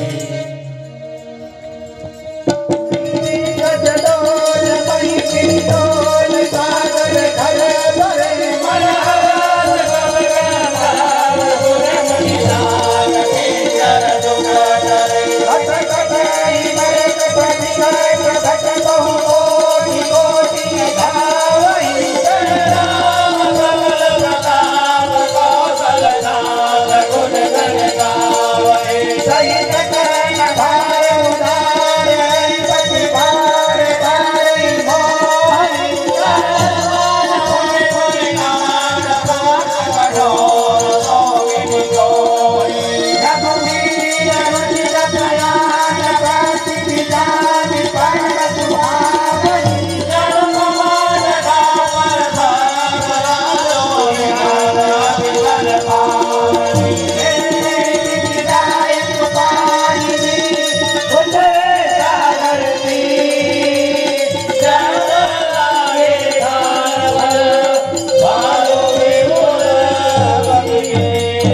गजडोल मई पिंडोल सागर घर भरे मनहरास गगनधार गुर मुनि नाग किंकर दुख डरे कथ कथाई मर कथ विकट भट बहु कोटि कोटि धावई जय राम कमल प्रताप कौशल नाथ गुण गण गावै सहित करण भार उदार पति भार भारै मोहन करवान पुनि पुनि नाम पाठ कठोर सोगिनि कोई रघुवीर रुचिर प्रयाण प्राति विधान परम सुभावै जन्म मान दापर सागर लोहि नारायण पावनि विदायक पाणिनि उठे सागर तीर चरण लागे धारवल बालो विपुल बगिए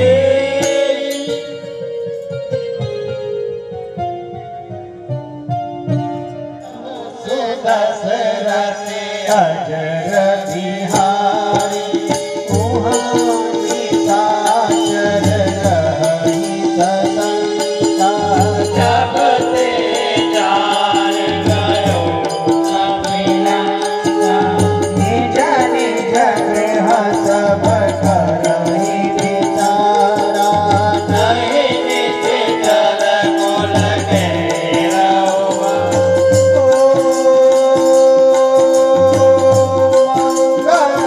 सुदशरथ अजर बिहारी कुहानी साचर रही सदंता जब ते जान गयो कपिलंका निज निज गृह सब करहि विचारा नहीं निज जल कुल घेरवा मंगल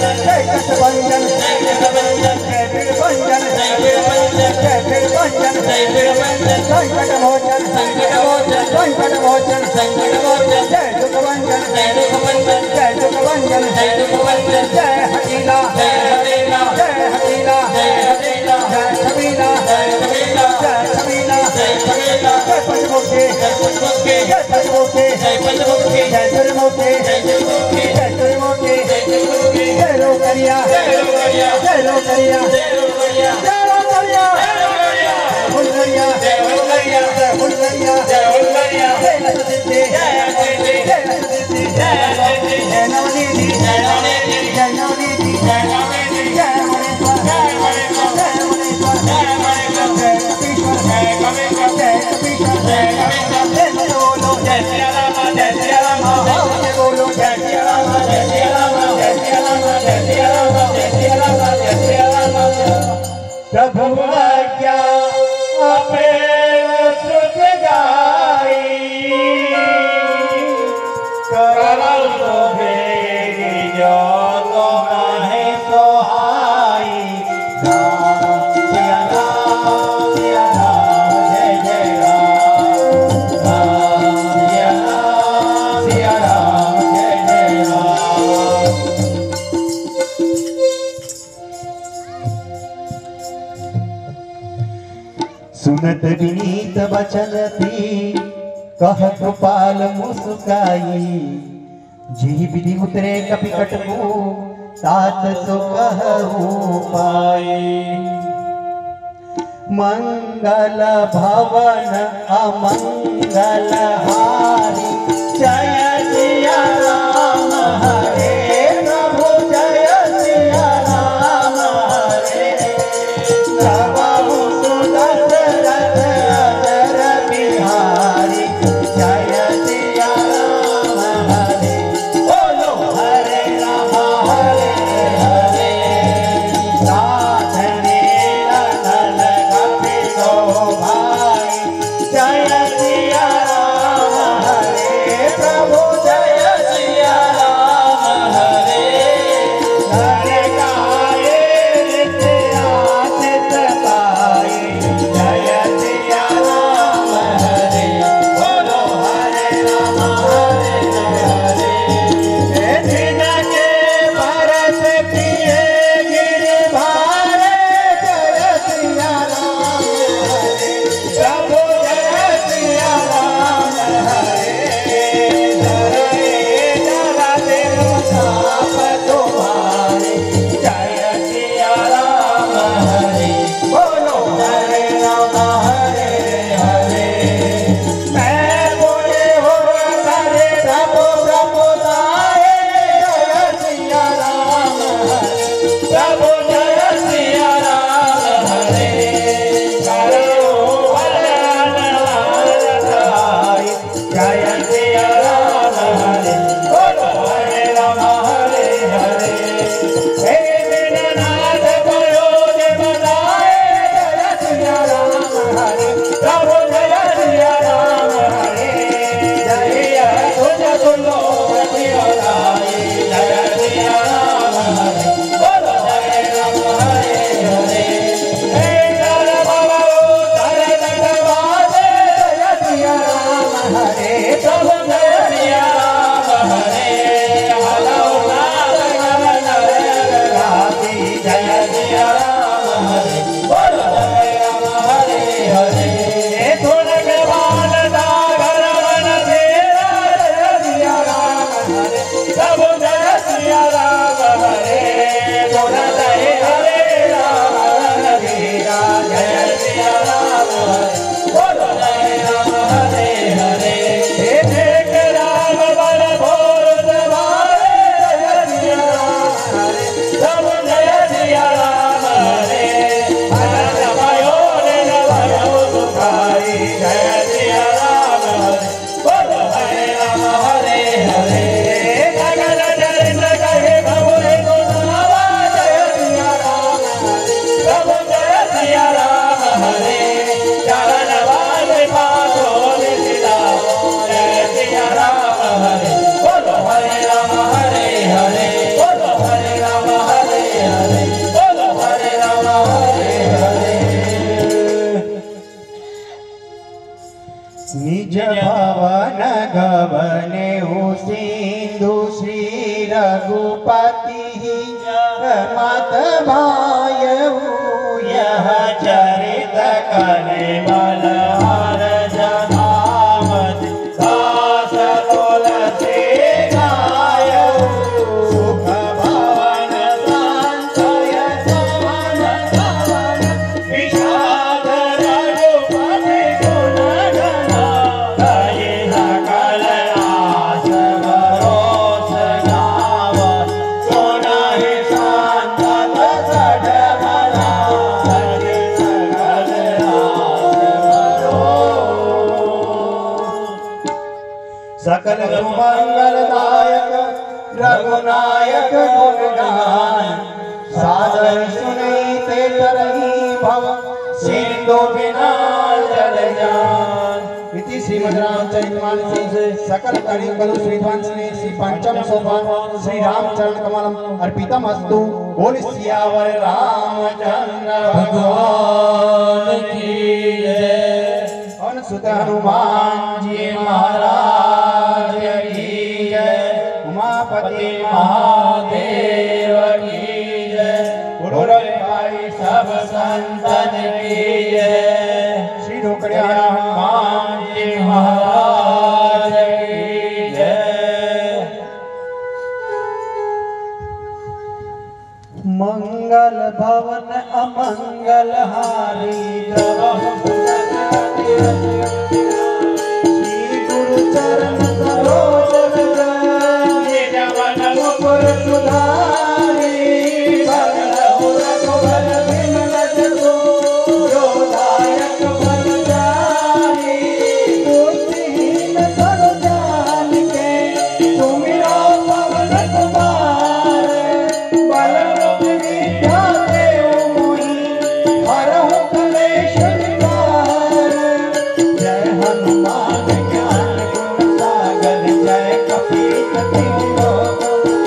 जय कटभंजन जय कटभंजन जय वीरभंजन जय वीरभंजन जय वीरभंजन जय वीरभंजन संकटमोचन संकटमोचन संकटमोचन संकटमोचन जय दुखभंजन जय दुखभंजन जय दुखभंजन जय दुखभंजन जय हठीला जय हठीला जय हठीला जय हठीला जय छबीला जय छबीला जय छबीला जय छबीला जय पंचमुखी जय पंचमुखी जय पंचमुखी जय पंचमुखी जय त्रिमुखी जय त्रिमुखी जय त्रिमुखी जय त्रिमुखी जय लोकरिया जय लोकरिया जय लोकरिया जय लोकरिया जय लोकरिया जय लोकरिया हुलरिया जय हुलरिया जय हुलरिया जय हुलरिया जय नवनीति जय नवनीति जय नवनीति जय नवनीति जय नवनीति जय नवनीति जय नवनीति जय नवनीति जय मणेश्वर जय मणेश्वर जय मणेश्वर जय मणेश्वर जय कपीश्वर जय कपीश्वर जय कपीश्वर जय कपीश्वर जय बोलो जय सिया राम जय सिया राम जय बोलो जय सिया राम जय सिया राम जय सिया राम जय सिया राम जय सिया राम जय सिया राम प्रभु आज्ञा अपने श्रुत गाई करल तो भेगी जो तो नाहे सोहाई राम सिया राम सिया राम जय जय राम राम सिया राम सिया राम जय जय राम सुनत विनीत वचन थी कह गोपाल मुस्काई जी विधि उतरे कपि कटकू तात सो कहू पाए मंगल भवन अमंगल हारी जय सिया राम हरे प्रभु जय सिया राम हरे प्रभु सुदशरथ अजर बिहारी जय सिया राम हरे बोलो हरे राम हरे हरे साधने नल कपि सो भाई जय सिया राम हरे प्रभु जय सिया राम हरे हरे गाये नित्य आशित पाए जय सिया राम हरे बोलो हरे राम हरे हरे जिनके भरत किए गिरधारे जय सिया राम हरे प्रभु जय सिया राम हरे धरे धरा देव ताप तुम्हारे जय सिया राम हरे बोलो हरे राम हरे हरे मैं बोले हो हरे प्रभु प्रभु ताए जय सिया राम हरे प्रभु जय सिया राम हरे करो वरदाई जय सिया राम हरे बोलो हरे राम हरे हरे हे दीननाथ प्रयोज बताए जय सिया राम हरे प्रभु जय सिया राम हरे जय तुझ तुलो प्रतिवराए जय सिया राम हरे बोलो हरे राम हरे हरे हे नर भवो तर नटवाजे जय सिया राम हरे प्रभु जय सिया राम हरे हलो नाथ नर नर मत भायऊ यह चरित करे बलहार जनावत दास तुलसी गायऊ सुख भवन संचय सवन भवन विषाद रघुपति गुण गण कहि सकल आस भरोस गावत सुनहि संतत सडमला कहि सकल आस भरोस। सकल सुमंगलदायक रघुनायक गुण गान सादर सुनते तरही भव सिंधु बिना जल जान। इति श्रीमद् रामचरितमानसे से सकल कलियुग श्रीध्वंस ने श्री पंचम सोपान श्री रामचरण कमलम अर्पितमस्तु। बोल सियावर रामचंद्र भगवान की जय। और सुत हनुमान जी महाराज की जय। उमापति महादेव की जय। गुरु भाई सब संतन की जय। श्री ढोकड़िया हनुमान जी महाराज की जय। मंगल भवन अमंगल हारी श्री गुरु चरण सरोज रज जवन मुकुर सुधारी सकल रघुबर बिमल जसु जो दायक फलचारी बुद्धिहीन तनु जान के सुमिरो पवन कुमार बल रूप विद्या देव मोहि हरहु कलेश विकार। जय हनुमान ज्ञान गुण सागर जय कपीत तिहु लोक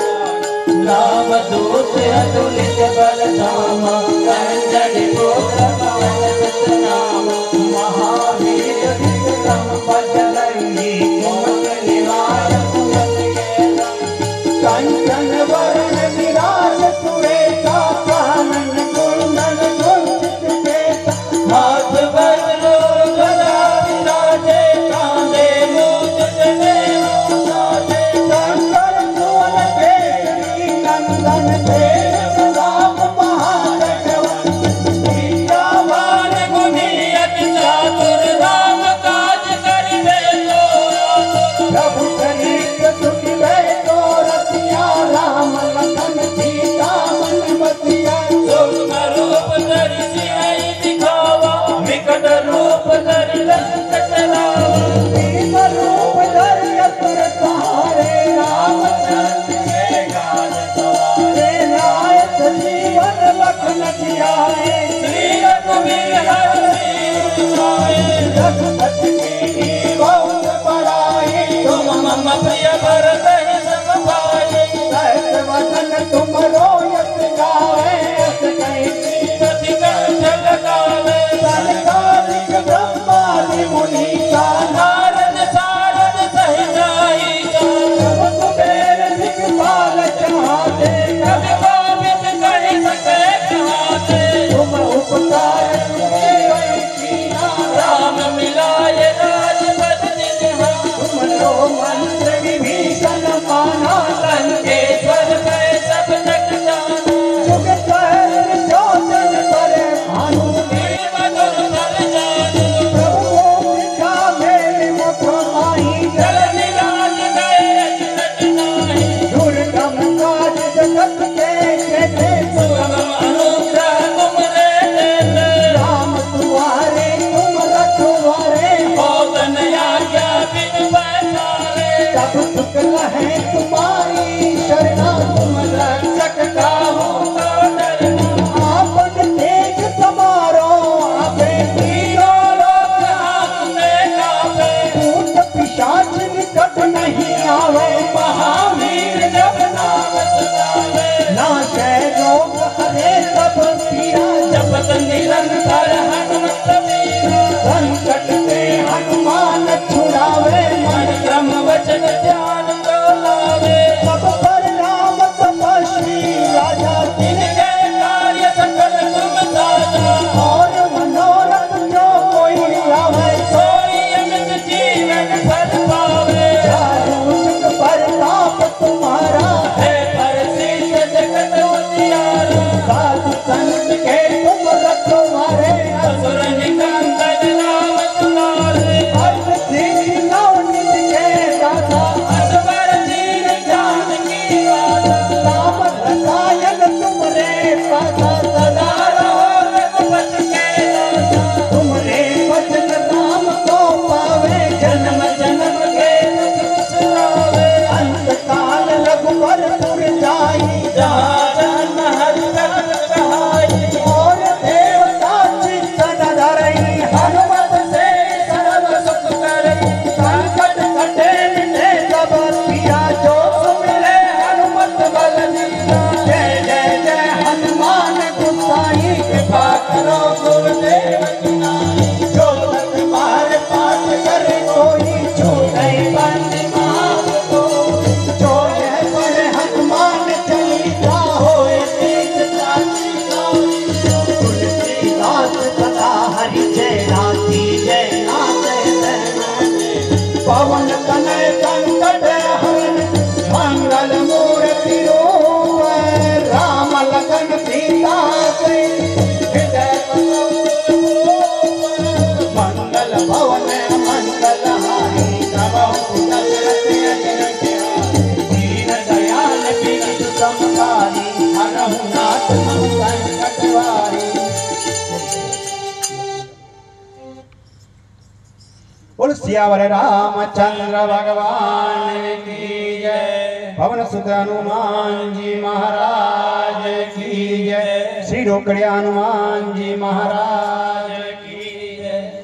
नाम दूत अतुलित बल धामा अंजनी पुत्र पवन सुत नाम महावीर विक्रम बजरंगी कुमत निवार कुमत के कंचन वरण विराज सुवेशा कानन कुंडल कुंचित केसा हाथ वज्र गदा विराजे कांधे मूंज जनेऊ साजे शंकर सुवन केसरी नंदन तेज प्रताप महाजगवन विद्यावान गुणी अति चातुर राम काज करिबे तो प्रभु कनिक सुखिबे तो रतिया राम लखन सीता मन बसिया सूक्ष्म रूप धरि सिंह दिखावा विकट रूप धरि लंक चलावा दीन रूप धरि असुर सहारे रामचंद्र के गान सवारे लाए संजीवन लखन जियाए श्री रघुवीर हरि सिर रघुपति की बहुत बड़ाई तुम मम प्रिय भरत ही सब भाई सहज वदन तुम रोयत गावे अस कहीं श्रीपति कंठ लगावे सनकादिक ब्रह्मादि मुनीसा नारद सारद सहिताई सब कुबेर दिक्पाल चाहते कवि कोविद कहि सके कहाते तुम उपकार सुने कीना राम मिलाए राजपद निहा तुम लो मंत्र विभीषण माना लंकेश्वर में सब जग जाना प्यारा साधु संत के तुम रखवारे असुर निकंदन राम दुलारे अर्थ दीन नवनीत के दाता असवर दीन जानकी वाला राम रसायन तुमरे पासा सदा रहो रघुपत के दाता तुमरे भजन राम को पावे जन्म जन्म के दुख छुड़ावे अंत काल रघुवर पुर जाई जहाँ जन्म हरि भक्त कहाई और देवता चिंतन धरई हनुमत से सर्व सुख करई संकट कटे मिटे सब पिया जो सुमिरे हनुमत बल दीना जय जय जय हनुमान गोसाई कृपा करो गुरुदेव की नाई जो तक बार पाठ करे कोई छूटे बंद माप को जो यह पढ़े हनुमान चालीसा होए तीस चालीस तुलसीदास कथा हरि जय नाथी जय नाथ पवन तनय संकट हरण मंगल मूर्ति रूप राम लगन सीता से हृदय मंगल भवन मंगल हारी प्रभु दशरथ अजर दीन दयाल पीत समकारी हरहु नाथ मम संकट वारी बोल सियावर रामचंद्र भगवान की जय पवन सुत हनुमान जी महाराज की जय श्री रोकड़े हनुमान जी महाराज की जय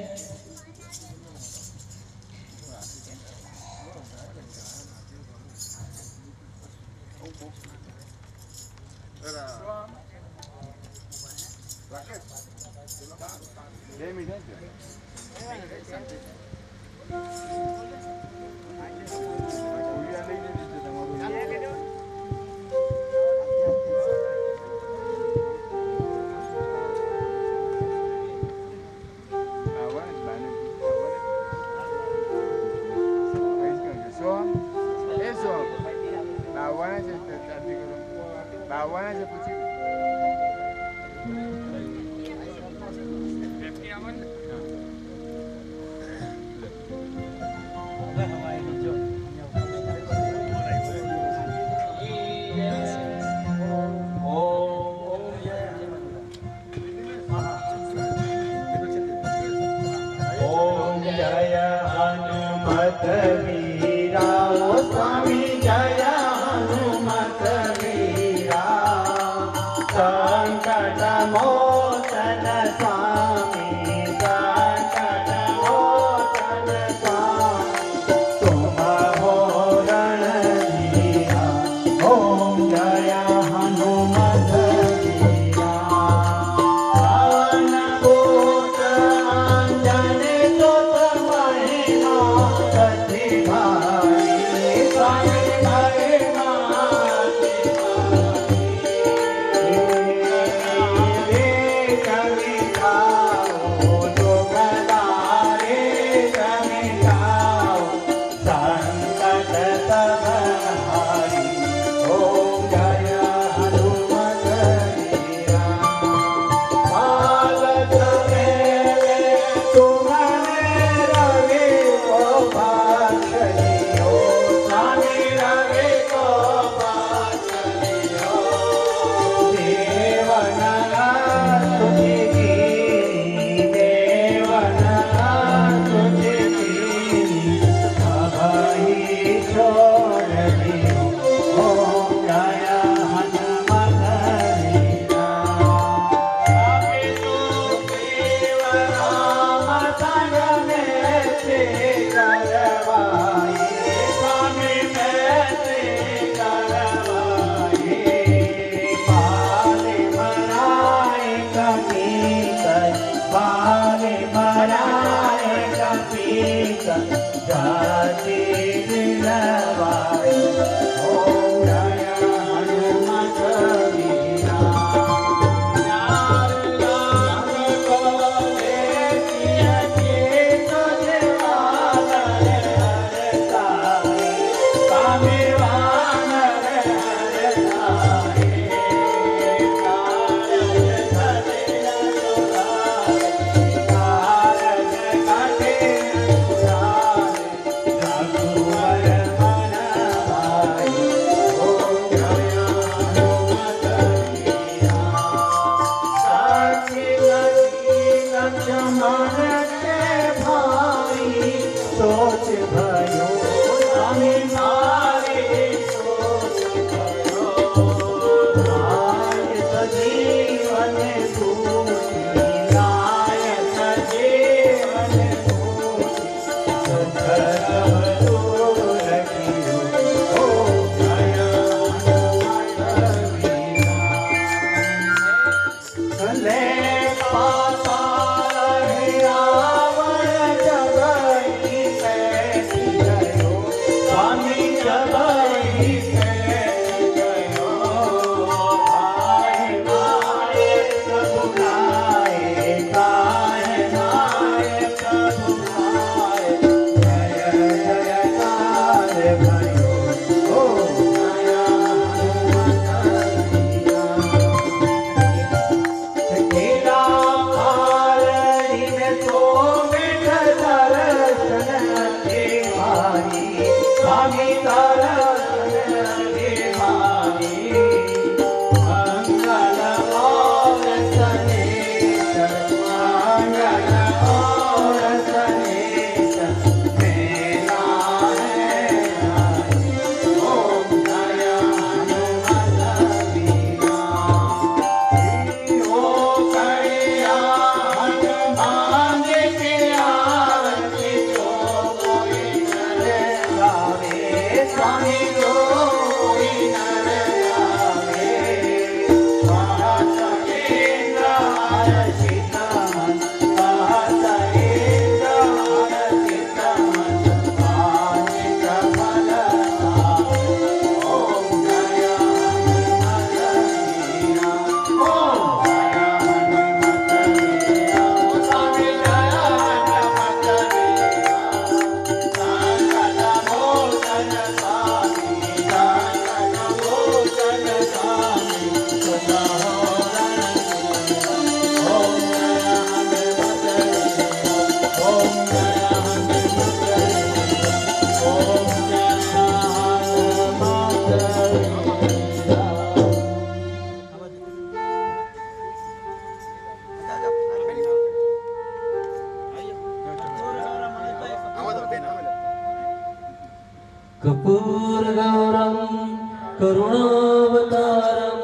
कर्पूरगौरं करुणावतारं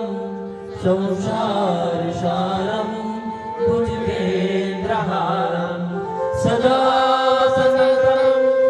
संसारसारं भुजगेन्द्रहारं सदा सततं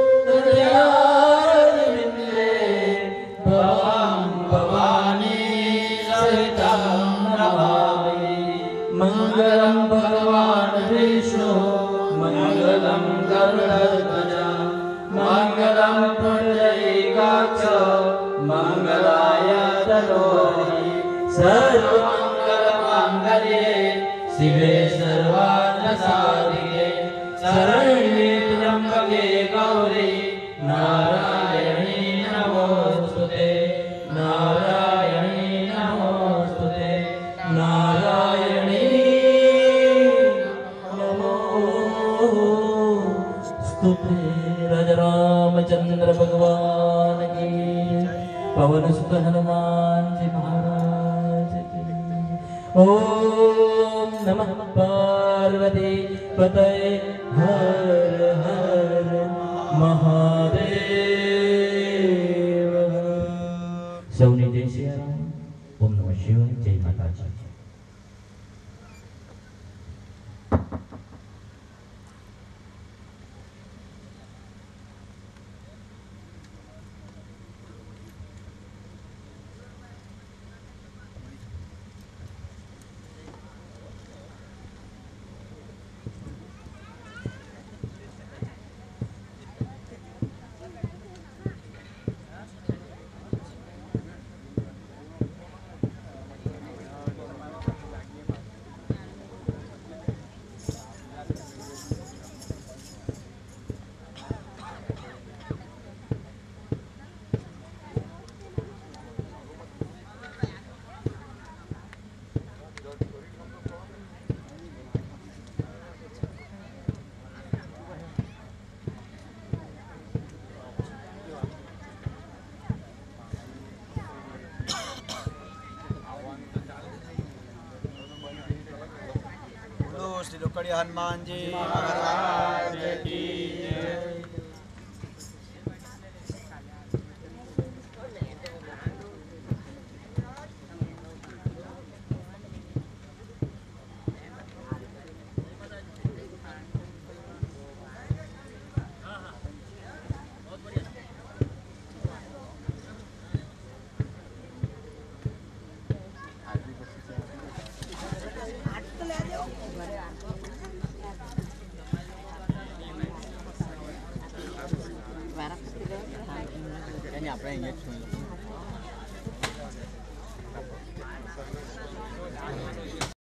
हृदयारविन्दे भवां भवानी सहितं नमामि। मङ्गलं भगवान् विष्णु मङ्गलं गरुडध्वज मङ्गलं पुण्डरीकाक्ष मङ्गलाय तनोहरि सर्वमङ्गलमाङ्गल्ये शिवे सर्वार्थसाधिके शरण्ये त्र्यम्बके गौरी नारायणी नमोस्तुते नारायणी नमोस्तुते नारायणी नमोस्तुते। राजा रामचंद्र भगवान की पवन सुत हनुमान जी महाराज की। ओम नमः पार्वती पतये हर हर महादेव। सौनी जय श्री राम। ओम नमः शिवाय। जय माता जी। हनुमान जी महाराज की जय।